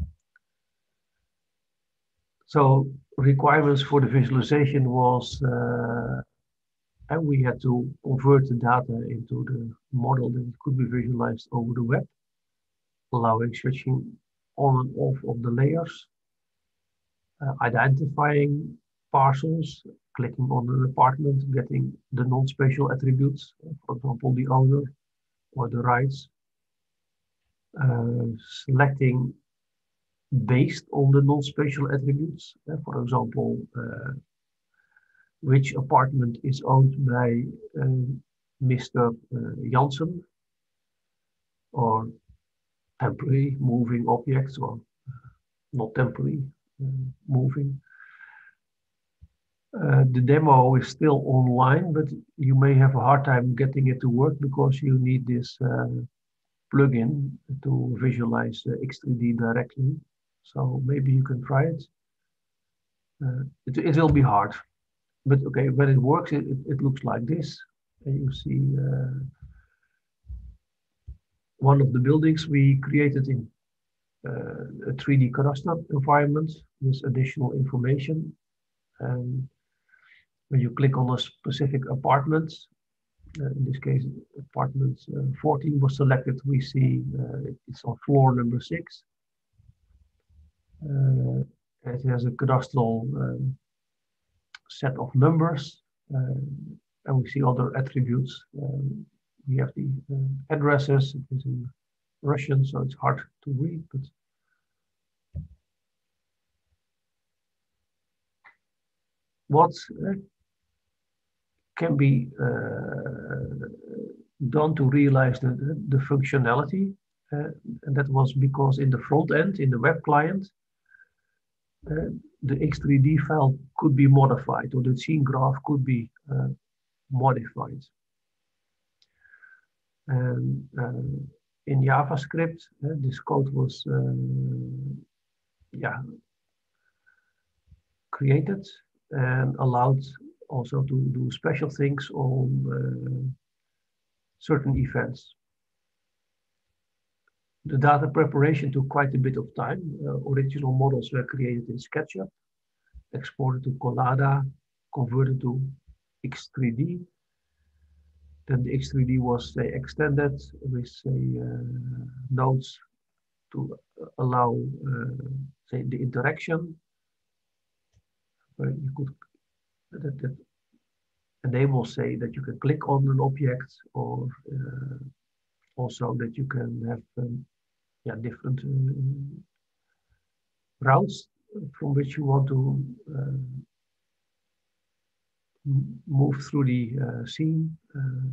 So requirements for the visualization was, uh, and we had to convert the data into the model that it could be visualized over the web, allowing switching on and off of the layers, uh, identifying parcels, clicking on an apartment, getting the non-spatial attributes, uh, for example, the owner or the rights, uh, selecting based on the non-spatial attributes, uh, for example, uh, which apartment is owned by uh, Mister Uh, Janssen, or temporary moving objects, or not temporary uh, moving. Uh, the demo is still online, but you may have a hard time getting it to work because you need this uh, plugin to visualize uh, X three D directly. So maybe you can try it. Uh, it, it will be hard, but okay, when it works, it, it, it looks like this. And you see uh, one of the buildings we created in uh, a three D cadastre environment with additional information. And when you click on a specific apartment, uh, in this case, apartment uh, fourteen was selected, we see uh, it's on floor number six. Uh, it has a cadastral uh, set of numbers, uh, and we see other attributes. Um, we have the uh, addresses. It is in Russian, so it's hard to read, but what uh, can be uh, done to realize the, the, the functionality, uh, and that was because in the front end, in the web client, uh, the X three D file could be modified, or the scene graph could be uh, modified. And uh, in JavaScript, uh, this code was uh, yeah, created and allowed also to do special things on uh, certain events. The data preparation took quite a bit of time. Uh, original models were created in SketchUp, exported to Collada, converted to X three D. Then the X three D was say, extended with say, uh, nodes to allow uh, say, the interaction. Where you could that, that enables say that you can click on an object, or uh, also that you can have um, yeah, different uh, routes from which you want to uh, move through the uh, scene, uh,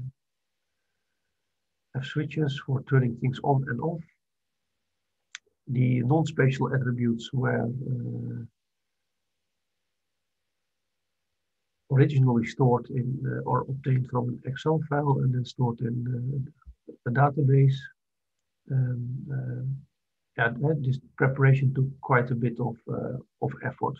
have switches for turning things on and off. The non-spatial attributes were uh, originally stored in uh, or obtained from an Excel file and then stored in uh, a database. Um, uh, yeah, this preparation took quite a bit of, uh, of effort.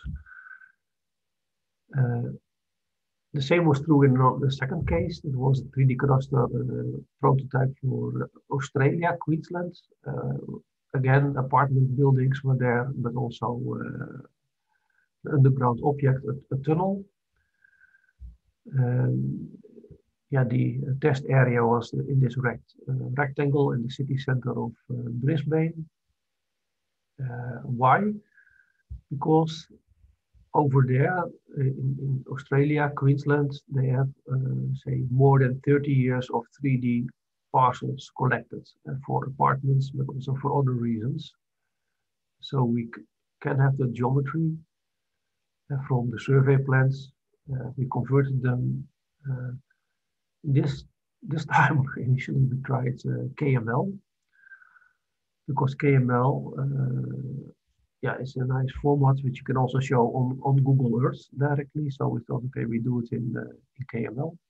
Uh, the same was true in the second case. It was a three D cadastre uh, prototype for Australia, Queensland. Uh, again, apartment buildings were there, but also uh, the underground object, a, a tunnel. Um, yeah, the test area was in this rect, uh, rectangle in the city center of uh, Brisbane. Uh, why? Because over there in, in Australia, Queensland, they have, uh, say, more than thirty years of three D parcels collected uh, for apartments, but also for other reasons. So we can have the geometry uh, from the survey plans. Uh, we converted them. Uh, this this time, initially we tried uh, K M L, because K M L, uh, yeah, it's a nice format which you can also show on, on Google Earth directly. So we thought, okay, we do it in, uh, in K M L.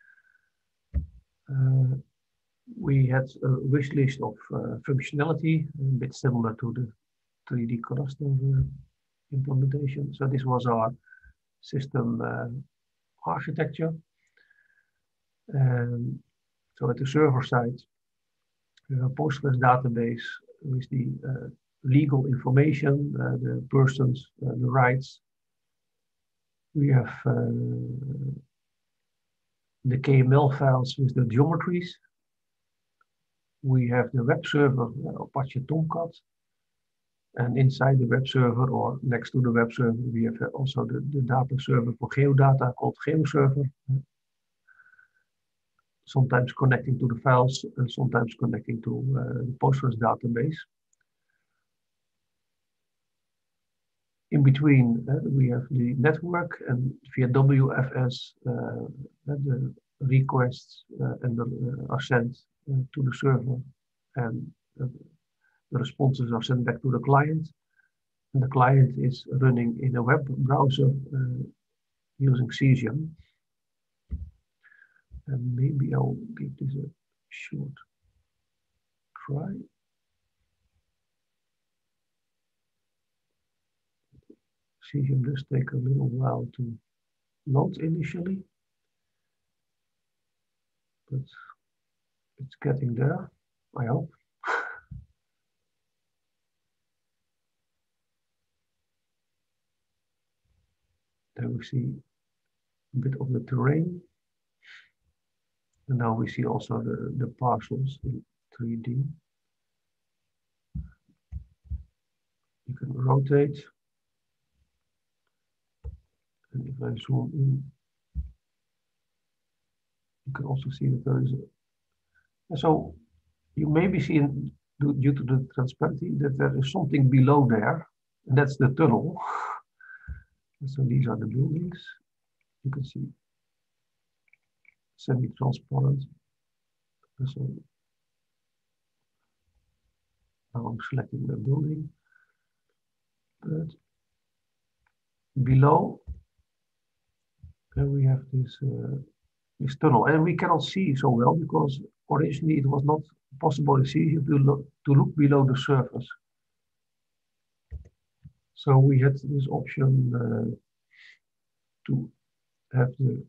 Uh, we had a wish list of uh, functionality, a bit similar to the three D cluster uh, implementation. So this was our system uh, architecture. Um, so at the server side, we have a Postgres database with the uh, legal information, uh, the persons, uh, the rights. We have uh, the K M L files with the geometries. We have the web server, uh, Apache Tomcat. And inside the web server, or next to the web server, we have also the, the data server for geodata called GeoServer. Sometimes connecting to the files and sometimes connecting to uh, the Postgres database. In between, uh, we have the network, and via W F S, uh, the requests uh, and the, uh, are sent uh, to the server, and uh, the responses are sent back to the client. And the client is running in a web browser uh, using Cesium. And maybe I'll give this a short try. Cesium does take a little while to load initially, but it's getting there, I hope. There we see a bit of the terrain. And now we see also the, the parcels in three D. You can rotate. And if I zoom in, you can also see that there is a... And so you may be seeing, due to the transparency, that there is something below there, and that's the tunnel. And so these are the buildings. You can see semi-transparent. So now I'm selecting the building. But below, and we have this, uh, this tunnel, and we cannot see so well because originally it was not possible to see to look, to look below the surface. So we had this option uh, to have the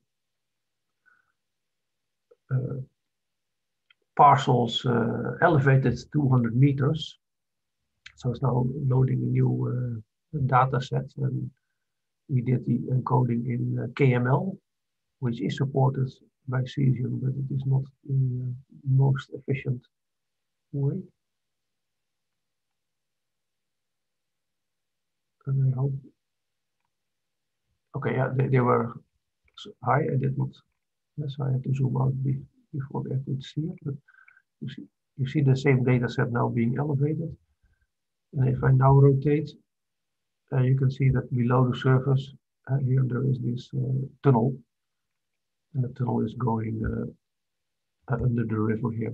uh, parcels uh, elevated two hundred meters. So it's now loading a new uh, data set, and we did the encoding in uh, K M L, which is supported by Cesium, but it is not the uh, most efficient way. And I hope. Okay, yeah, they, they were high. I did not. Yes, I had to zoom out before I could see it. But you see, you see the same data set now being elevated. And if I now rotate, uh, you can see that below the surface, uh, here there is this uh, tunnel. And the tunnel is going uh, uh, under the river here.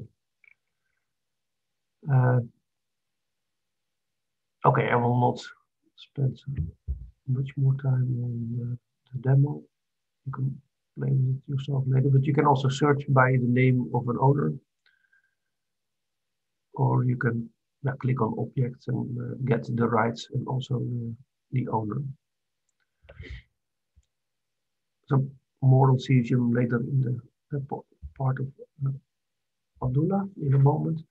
Uh, okay, I will not spend much more time on uh, the demo. You can play with it yourself later, but you can also search by the name of an owner, or you can uh, click on objects and uh, get the rights and also the, the owner. So more on Cesium later in the, the part of uh, Abdullah in a moment.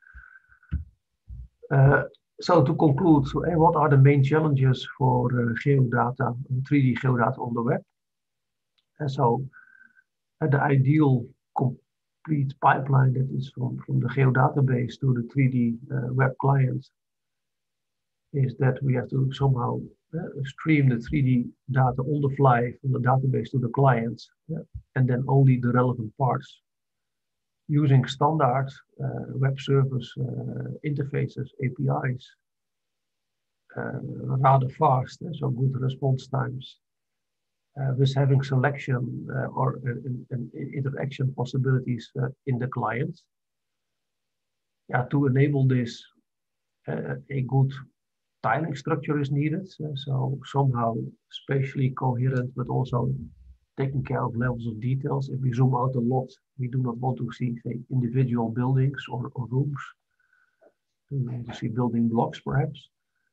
Uh, so to conclude, so, uh, what are the main challenges for uh, geodata, three D geodata on the web? And so uh, the ideal complete pipeline that is from, from the geodatabase to the three D uh, web client is that we have to somehow uh, stream the three D data on the fly from the database to the client, yeah, and then only the relevant parts using standard uh, web service uh, interfaces, A P Is, uh, rather fast, uh, so good response times. Uh, with having selection uh, or uh, interaction possibilities uh, in the client. Yeah, to enable this, uh, a good tiling structure is needed. Uh, so somehow spatially coherent, but also taking care of levels of details. If we zoom out a lot, we do not want to see, say, individual buildings or, or rooms. We want to see building blocks, perhaps.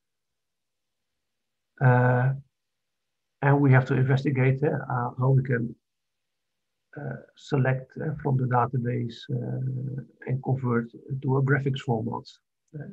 Uh, and we have to investigate uh, how we can uh, select uh, from the database uh, and convert to a graphics format. Uh,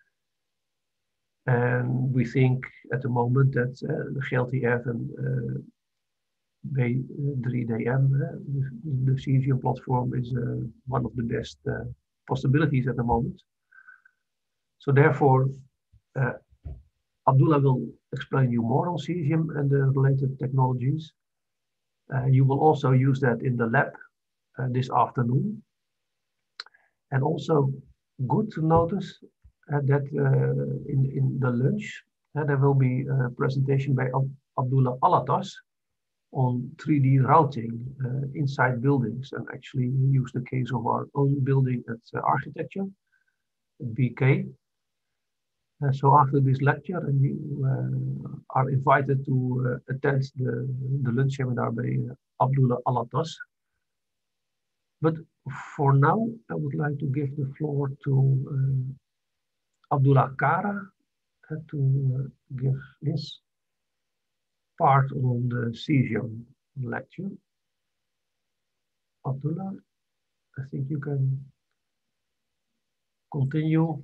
and we think at the moment that uh, the G L T F and uh, B three D M, uh, the, the Cesium platform, is uh, one of the best uh, possibilities at the moment. So therefore, uh, Abdullah will explain you more on Cesium and the related technologies. Uh, you will also use that in the lab uh, this afternoon. And also good to notice uh, that uh, in, in the lunch, uh, there will be a presentation by Ab Abdullah Alatas on three D routing uh, inside buildings, and actually use the case of our own building at uh, Architecture, at B K. Uh, so after this lecture, and you uh, are invited to uh, attend the, the lunch seminar by uh, Abdullah Alatas. But for now, I would like to give the floor to uh, Abdullah Kara uh, to uh, give his part on the Cesium lecture. Abdullah, I think you can continue.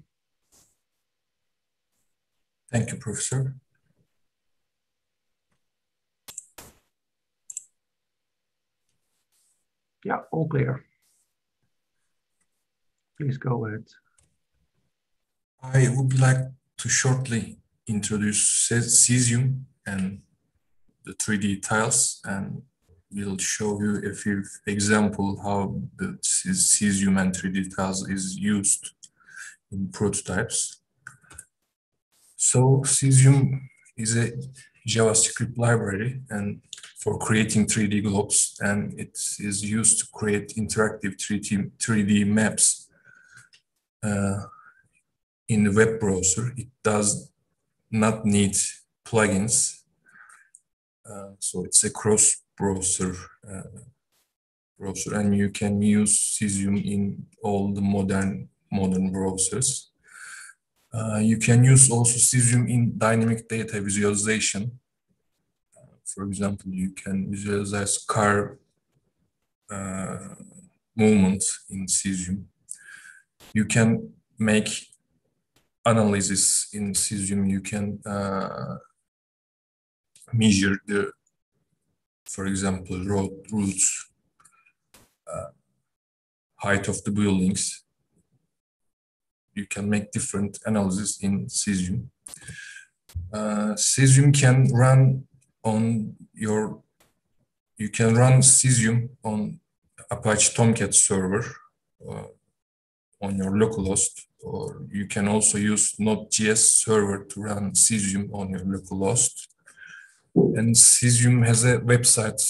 Thank you, Professor. Yeah, all clear. Please go ahead. I would like to shortly introduce Cesium and the three D tiles, and we'll show you a few examples how the Cesium and three D tiles is used in prototypes. So Cesium is a JavaScript library and for creating three D globes, and it is used to create interactive three D maps uh, in the web browser. It does not need plugins, uh, so it's a cross-browser uh, browser, and you can use Cesium in all the modern modern browsers. Uh, you can use also Cesium in dynamic data visualization. Uh, for example, you can visualize car uh, movement in Cesium. You can make analysis in Cesium. You can uh, measure the, for example, road routes, uh, height of the buildings. You can make different analysis in Cesium. Uh, Cesium can run on your, you can run Cesium on Apache Tomcat server uh, on your localhost, or you can also use Node.js server to run Cesium on your localhost. And Cesium has a website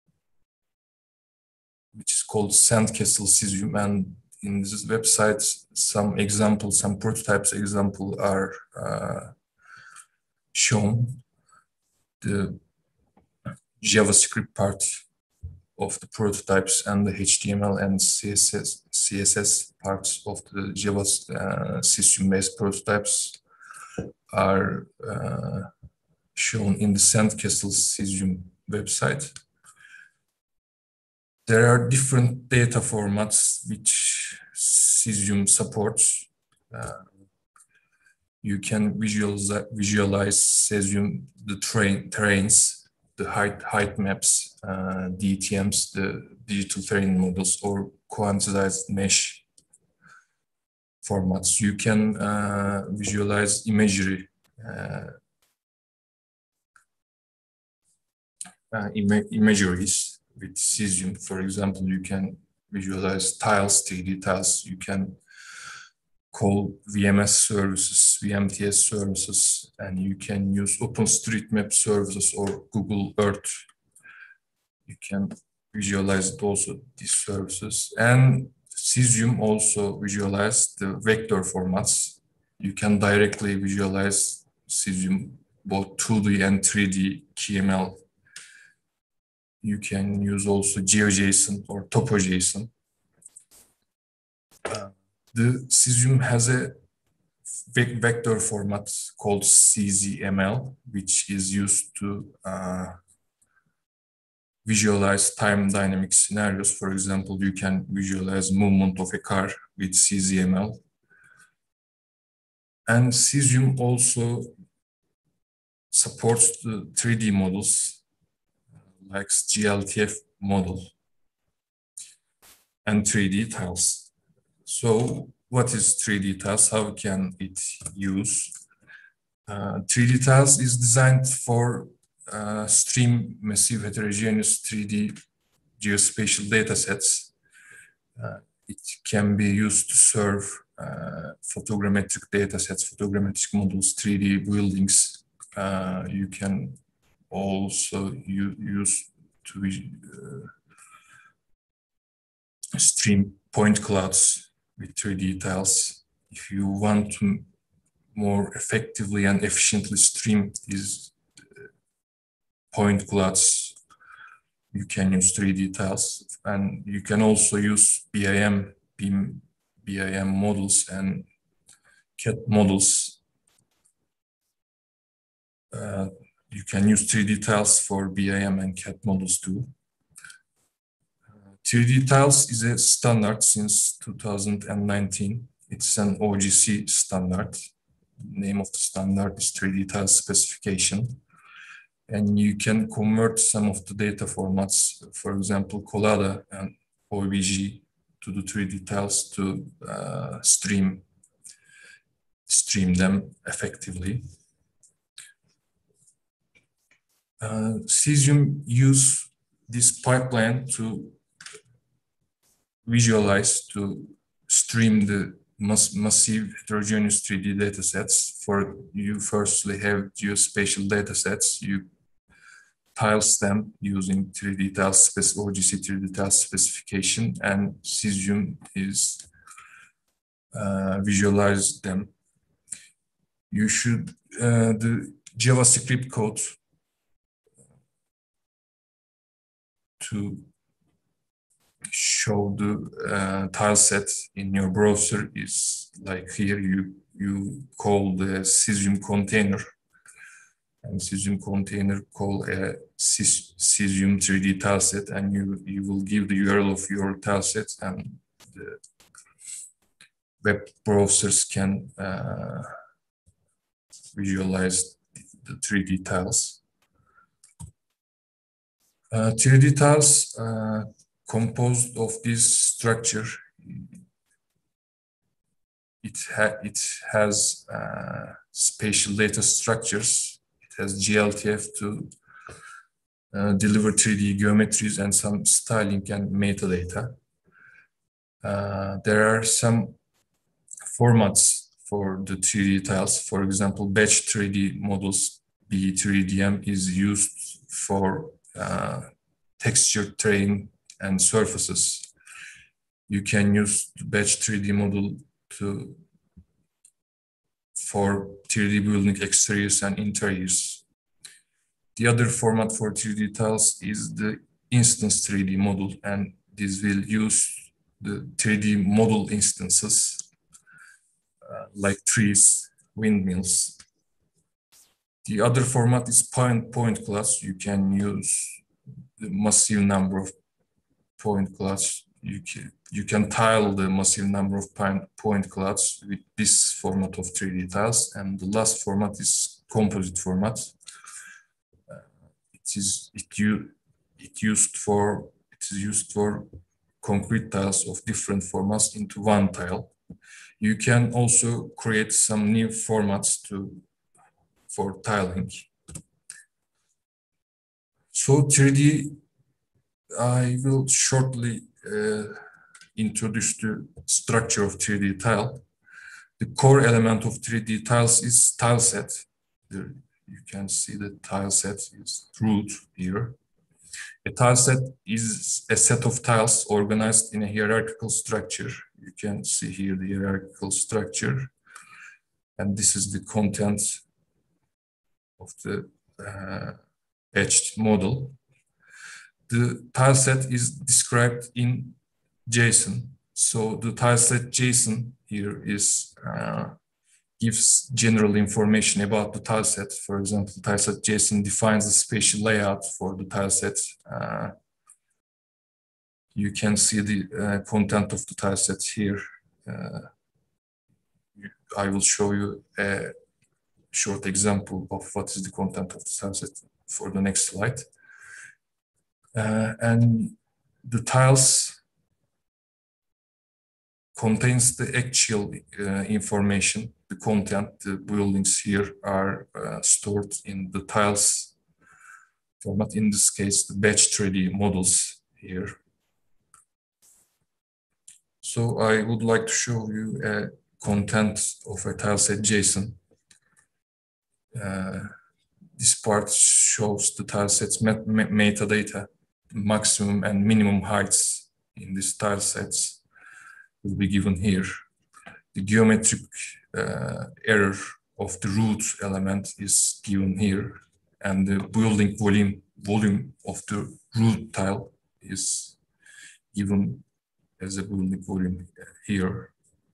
which is called Sandcastle Cesium, and in this website, some examples, some prototypes example are uh, shown. The JavaScript part of the prototypes and the H T M L and C S S, C S S parts of the Java uh, Cesium-based prototypes are uh, shown in the Sandcastle Cesium website. There are different data formats which Cesium supports. Uh, you can visualize, visualize Cesium, the terrain, terrains, the height, height maps, uh, D T Ms, the digital terrain models, or quantized mesh formats. You can uh, visualize imagery, uh, uh, ima imageries with Cesium. For example, you can visualize tiles, three D tiles. You can call V M S services, V M T S services, and you can use OpenStreetMap services or Google Earth. You can visualize also these services. And Cesium also visualize the vector formats. You can directly visualize Cesium both two D and three D K M L. You can use also GeoJSON or TopoJSON. Uh, the Cesium has a vector format called C Z M L, which is used to uh, visualize time dynamic scenarios. For example, you can visualize movement of a car with C Z M L. And Cesium also supports the three D models like G L T F model and three D tiles. So what is three D tiles? How can it use? Uh, three D tiles is designed for uh, stream massive heterogeneous three D geospatial datasets. Uh, it can be used to serve uh, photogrammetric datasets, photogrammetric models, three D buildings. Uh, you can also use to uh, stream point clouds with three D tiles. If you want to more effectively and efficiently stream these point clouds, you can use three D tiles, and you can also use B I M, BIM, B I M models and C A D models. Uh, you can use three D tiles for B I M and C A D models too. Uh, three D tiles is a standard since two thousand nineteen. It's an O G C standard. The name of the standard is three D tile specification. And you can convert some of the data formats, for example, Collada and O B J, to the three D tiles to uh, stream, stream them effectively. Uh, Cesium use this pipeline to visualize, to stream the mass massive heterogeneous three D datasets. For you firstly have geospatial datasets, you tiles them using three D tiles, O G C three D tiles specification, and Cesium is uh, visualize them. You should, uh, the JavaScript code to show the uh, tile set in your browser is like here. You you call the Cesium container, and Cesium container call a Cesium three D tile set, and you you will give the U R L of your tile set, and the web browsers can uh, visualize the three D tiles. Uh, three D tiles uh, composed of this structure. It, ha it has uh, spatial data structures. It has G L T F to uh, deliver three D geometries and some styling and metadata. Uh, there are some formats for the three D tiles. For example, batch three D models, B three D M, is used for uh, texture terrain and surfaces. You can use the batch three D model to for three D building exteriors and interiors. The other format for three D tiles is the instance three D model, and this will use the three D model instances uh, like trees, windmills. The other format is point point clouds. You can use the massive number of point clouds. You can, you can tile the massive number of point, point clouds with this format of three D tiles. And the last format is composite format. Uh, it it is it you it used for it is used for concrete tiles of different formats into one tile. You can also create some new formats to for tiling. So three D, I will shortly uh, introduce the structure of three D tile. The core element of three D tiles is tile set. There, you can see the tile set is root here. A tile set is a set of tiles organized in a hierarchical structure. You can see here the hierarchical structure. And this is the content of the uh, etched model. The tile set is described in JSON. So the tile set JSON here is uh, gives general information about the tile set. For example, tile set JSON defines the spatial layout for the tile set. Uh, you can see the uh, content of the tile set here. Uh, I will show you a short example of what is the content of the tile set for the next slide. Uh, and the tiles contains the actual uh, information, the content, the buildings here are uh, stored in the tiles format, in this case, the batch three D models here. So I would like to show you a content of a tile set JSON. Uh, this part shows the tile set's met metadata, maximum and minimum heights in these tile sets will be given here. The geometric uh, error of the root element is given here, and the building volume volume of the root tile is given as a building volume here.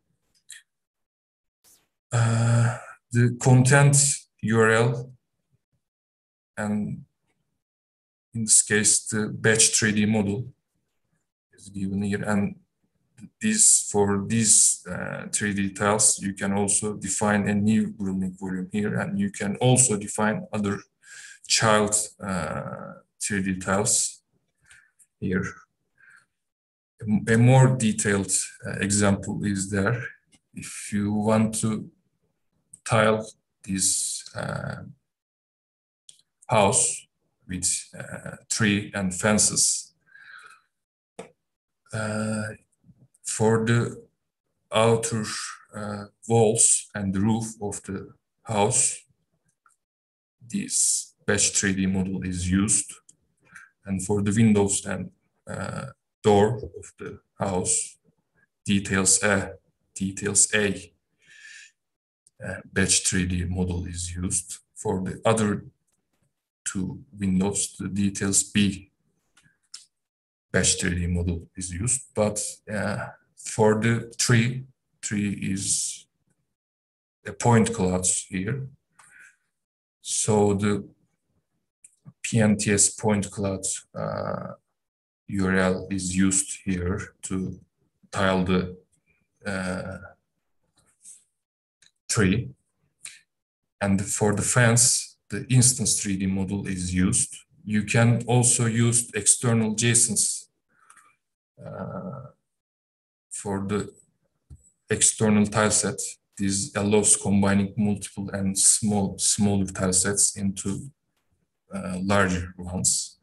Uh, the content U R L, and in this case the batch three D model is given here, and this for these uh, three D tiles you can also define a new building volume here, and you can also define other child uh, three D tiles here. A, a more detailed uh, example is there. If you want to tile this uh, house with uh, tree and fences, uh, for the outer uh, walls and the roof of the house, this batch three D model is used, and for the windows and uh, door of the house, details A, details A, uh, batch three D model is used. For the other two windows, the details B, batch three D model is used, but uh, for the tree, tree is a point clouds here. So the P N T S point cloud uh, U R L is used here to tile the uh, tree. And for the fence, the instance three D model is used. You can also use external JSONs uh, for the external tile set. This allows combining multiple and small, smaller tile sets into uh, larger ones.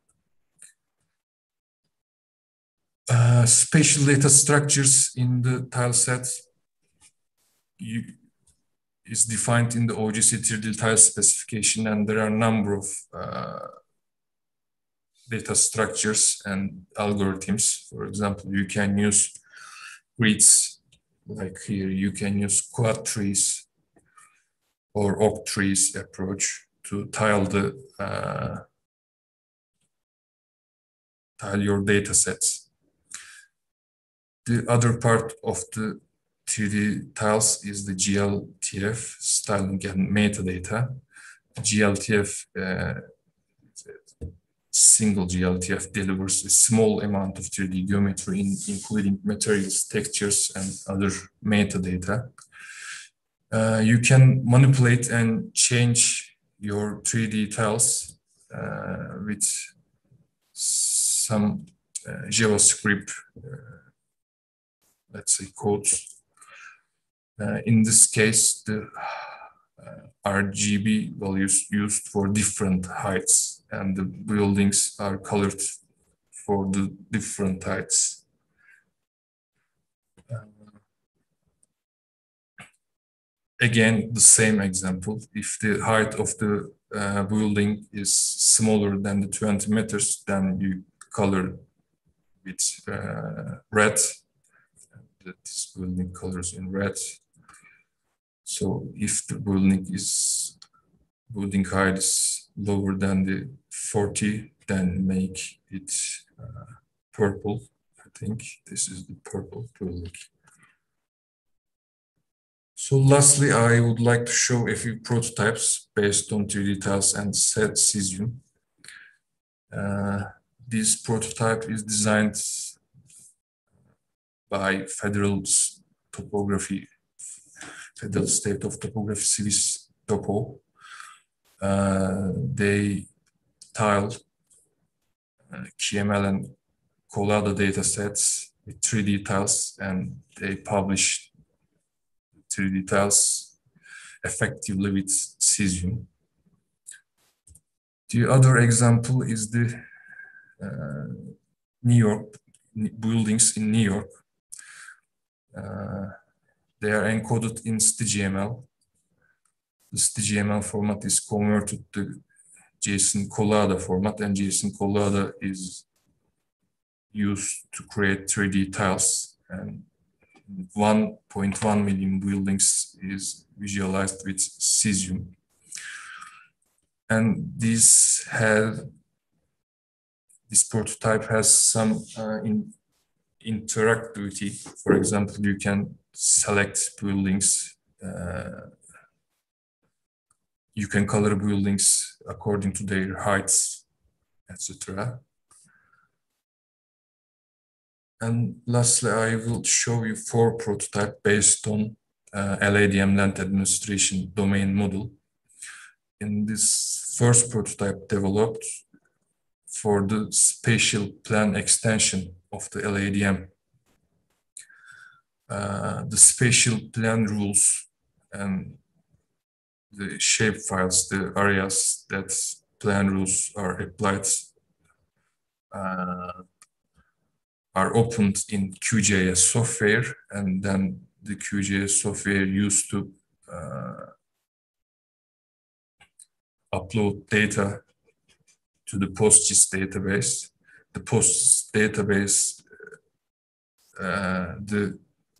Uh, spatial data structures in the tile set you, is defined in the O G C three D tile specification, and there are a number of uh, data structures and algorithms. For example, you can use grids, like here, you can use quad trees or octrees approach to tile the uh, tile your data sets. The other part of the three D tiles is the G L T F, styling and metadata. G L T F, uh, single G L T F delivers a small amount of three D geometry, in, including materials, textures, and other metadata. Uh, you can manipulate and change your three D tiles uh, with some uh, JavaScript, uh, let's say, codes. Uh, in this case, the uh, R G B values used for different heights, and the buildings are colored for the different heights. Uh, again, the same example. If the height of the uh, building is smaller than the twenty meters, then you color with uh, red. This building colors in red. So if the building is building height is lower than the forty, then make it uh, purple. I think this is the purple building. So lastly, I would like to show a few prototypes based on three D tiles and Cesium. Uh, this prototype is designed by Federal Topography, Federal State of Topography, Swiss Topo. Uh, they tile uh, Q M L and Collada data sets with three D tiles, and they publish three D tiles effectively with Cesium. The other example is the uh, New York buildings in New York. Uh, they are encoded in S T G M L. The S T G M L format is converted to JSON Collada format, and JSON Collada is used to create three D tiles, and one point one million buildings is visualized with Cesium. And this have this prototype has some uh, in, interactivity. For example, you can select buildings. Uh, you can color buildings according to their heights, et cetera. And lastly, I will show you four prototypes based on uh, L A D M Land Administration domain model. In this first prototype developed for the spatial plan extension of the L A D M. Uh, the spatial plan rules and the shape files, the areas that plan rules are applied, uh, are opened in Q G I S software, and then the Q G I S software used to uh, upload data to the PostGIS database. The PostGIS database, uh, the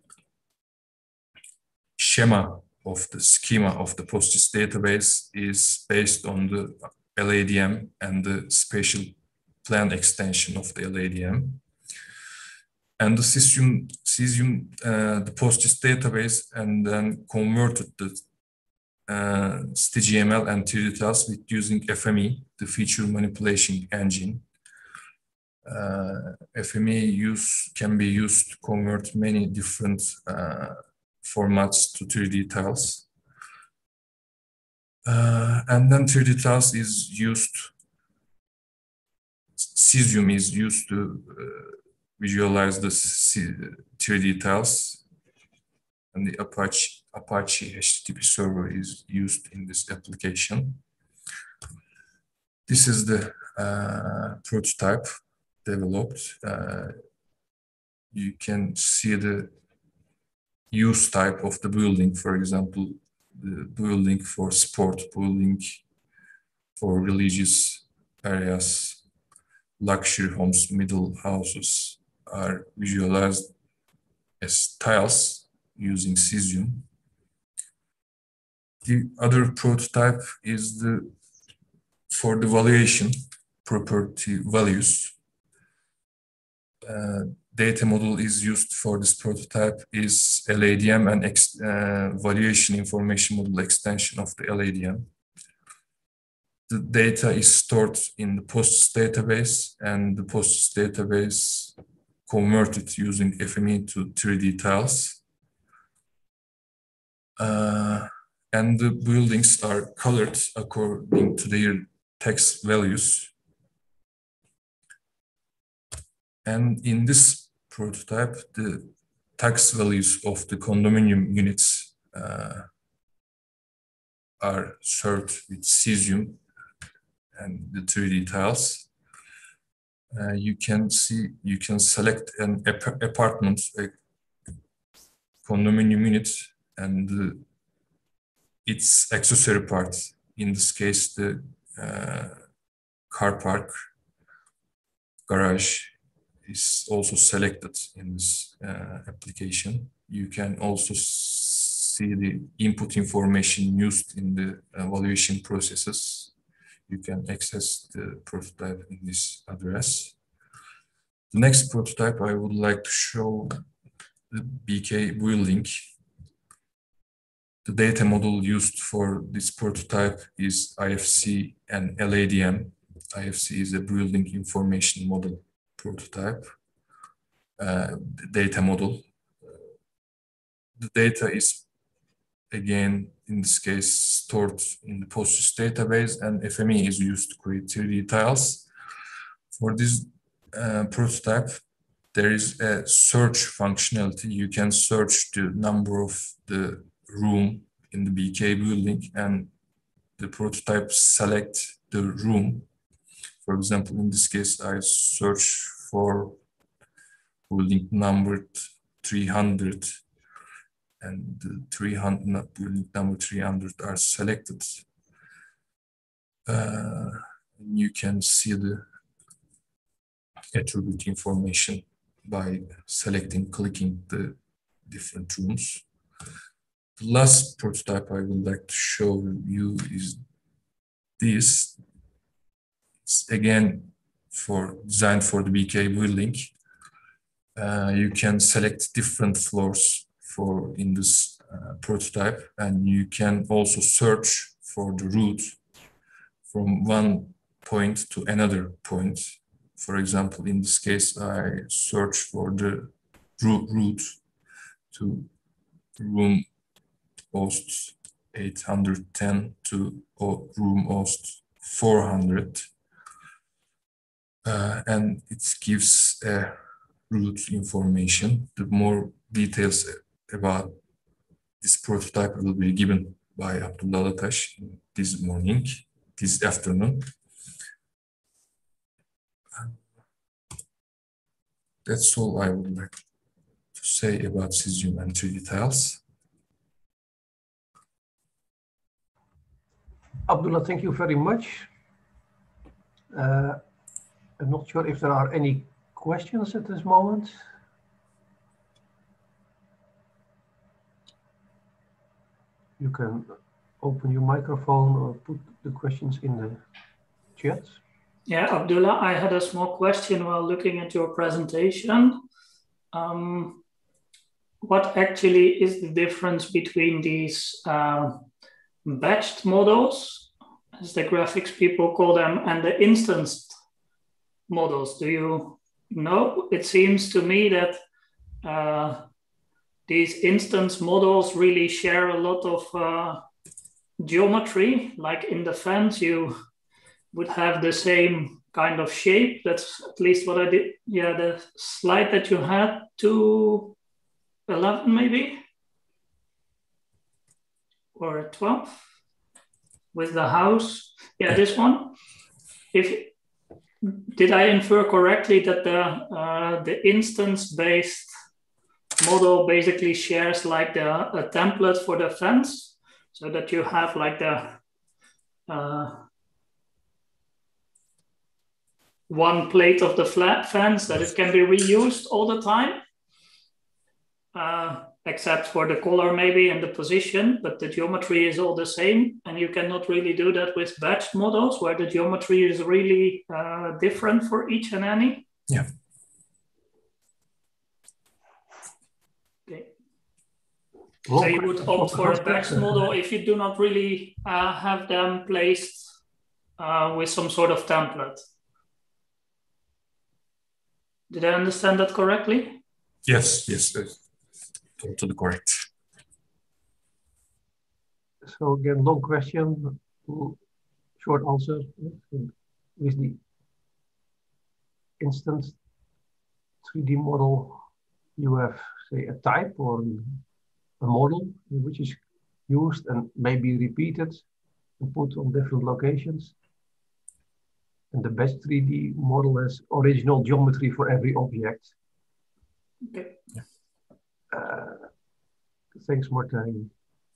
schema of the schema of the PostGIS database is based on the L A D M and the spatial plan extension of the L A D M. And the Cesium, Cesium uh, the PostGIS database, and then converted the uh, S T G M L and three D tiles with using F M E, the feature manipulation engine. Uh, F M E use can be used to convert many different uh, formats to three D tiles. Uh, and then three D tiles is used, Cesium is used to uh, visualize the three D tiles, and the Apache, Apache H T T P server is used in this application. This is the uh, prototype developed. Uh, you can see the use type of the building, for example, the building for sport, building for religious areas, luxury homes, middle houses are visualized as tiles using Cesium. The other prototype is the for the valuation property values. Uh, data model is used for this prototype is L A D M and ex, uh, valuation information model extension of the L A D M. The data is stored in the PostGIS database, and the PostGIS database converted using F M E to three D tiles. Uh, and the buildings are colored according to their text values. And in this prototype, the text values of the condominium units uh, are served with cesium and the three D tiles. Uh, you can see, you can select an ap apartment, a condominium unit, and the, its accessory part, in this case, the uh, car park, garage, is also selected in this uh, application. You can also see the input information used in the evaluation processes. You can access the prototype in this address. The next prototype I would like to show the B K building. The data model used for this prototype is I F C and L A D M. I F C is a building information model prototype, uh, the data model. The data is, again, in this case, stored in the PostGIS database, and F M E is used to create three D tiles. For this uh, prototype, there is a search functionality. You can search the number of the room in the B K building, and the prototype select the room. For example, in this case, I search for building number three hundred, and the three hundred, building number three hundred are selected. Uh, you can see the attribute information by selecting, clicking the different rooms. The last prototype I would like to show you is this. It's again for designed for the B K building. Uh, you can select different floors for in this uh, prototype, and you can also search for the route from one point to another point. For example, in this case, I search for the route to room host eight hundred ten to room host four hundred, uh, and it gives a route information. The more details about this prototype will be given by Abdullah Lataş this morning, this afternoon. That's all I would like to say about cesium and three D tiles. Abdullah, thank you very much. Uh, I'm not sure if there are any questions at this moment. You can open your microphone or put the questions in the chat. Yeah, Abdullah, I had a small question while looking at your presentation. Um, what actually is the difference between these uh, batched models, as the graphics people call them, and the instanced models? Do you know? It seems to me that uh, these instance models really share a lot of uh, geometry. Like in the fence, you would have the same kind of shape. That's at least what I did. Yeah, the slide that you had, two eleven maybe, or twelve, with the house. Yeah, this one. If did I infer correctly that the uh, the instance-based model basically shares like the a template for the fence, so that you have like the uh, one plate of the flat fence that it can be reused all the time, uh, except for the color maybe and the position, but the geometry is all the same. And you cannot really do that with batched models where the geometry is really uh, different for each and any. Yeah. Okay. So you would opt for a batched model if you do not really uh, have them placed uh, with some sort of template. Did I understand that correctly? Yes, yes, that's totally correct. So again, long question. Who short answer. With the instant three D model, you have, say, a type or a model which is used and maybe repeated and put on different locations. And the best three D model has original geometry for every object. Okay. Uh, thanks, Martijn.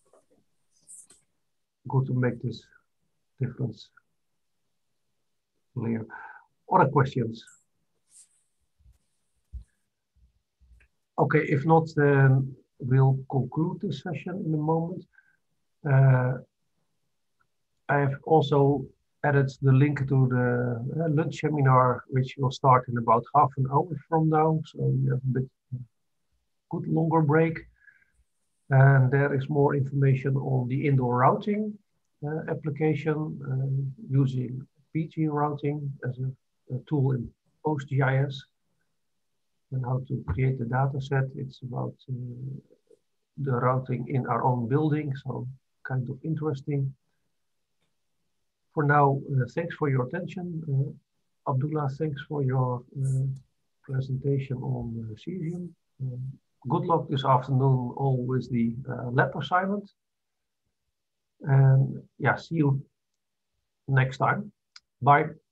Good to make this difference clear. Other questions? Okay, if not, then we'll conclude this session in a moment. Uh, I have also added the link to the uh, lunch seminar, which will start in about half an hour from now. So you have a bit good longer break. And there is more information on the indoor routing uh, application uh, using P G routing as a, a tool in PostGIS, and how to create the data set. It's about uh, the routing in our own building, so kind of interesting. For now, uh, thanks for your attention. Uh, Abdullah, thanks for your uh, presentation on uh, Cesium. Uh, good luck this afternoon, all with the uh, lab assignment. And yeah, see you next time. Bye.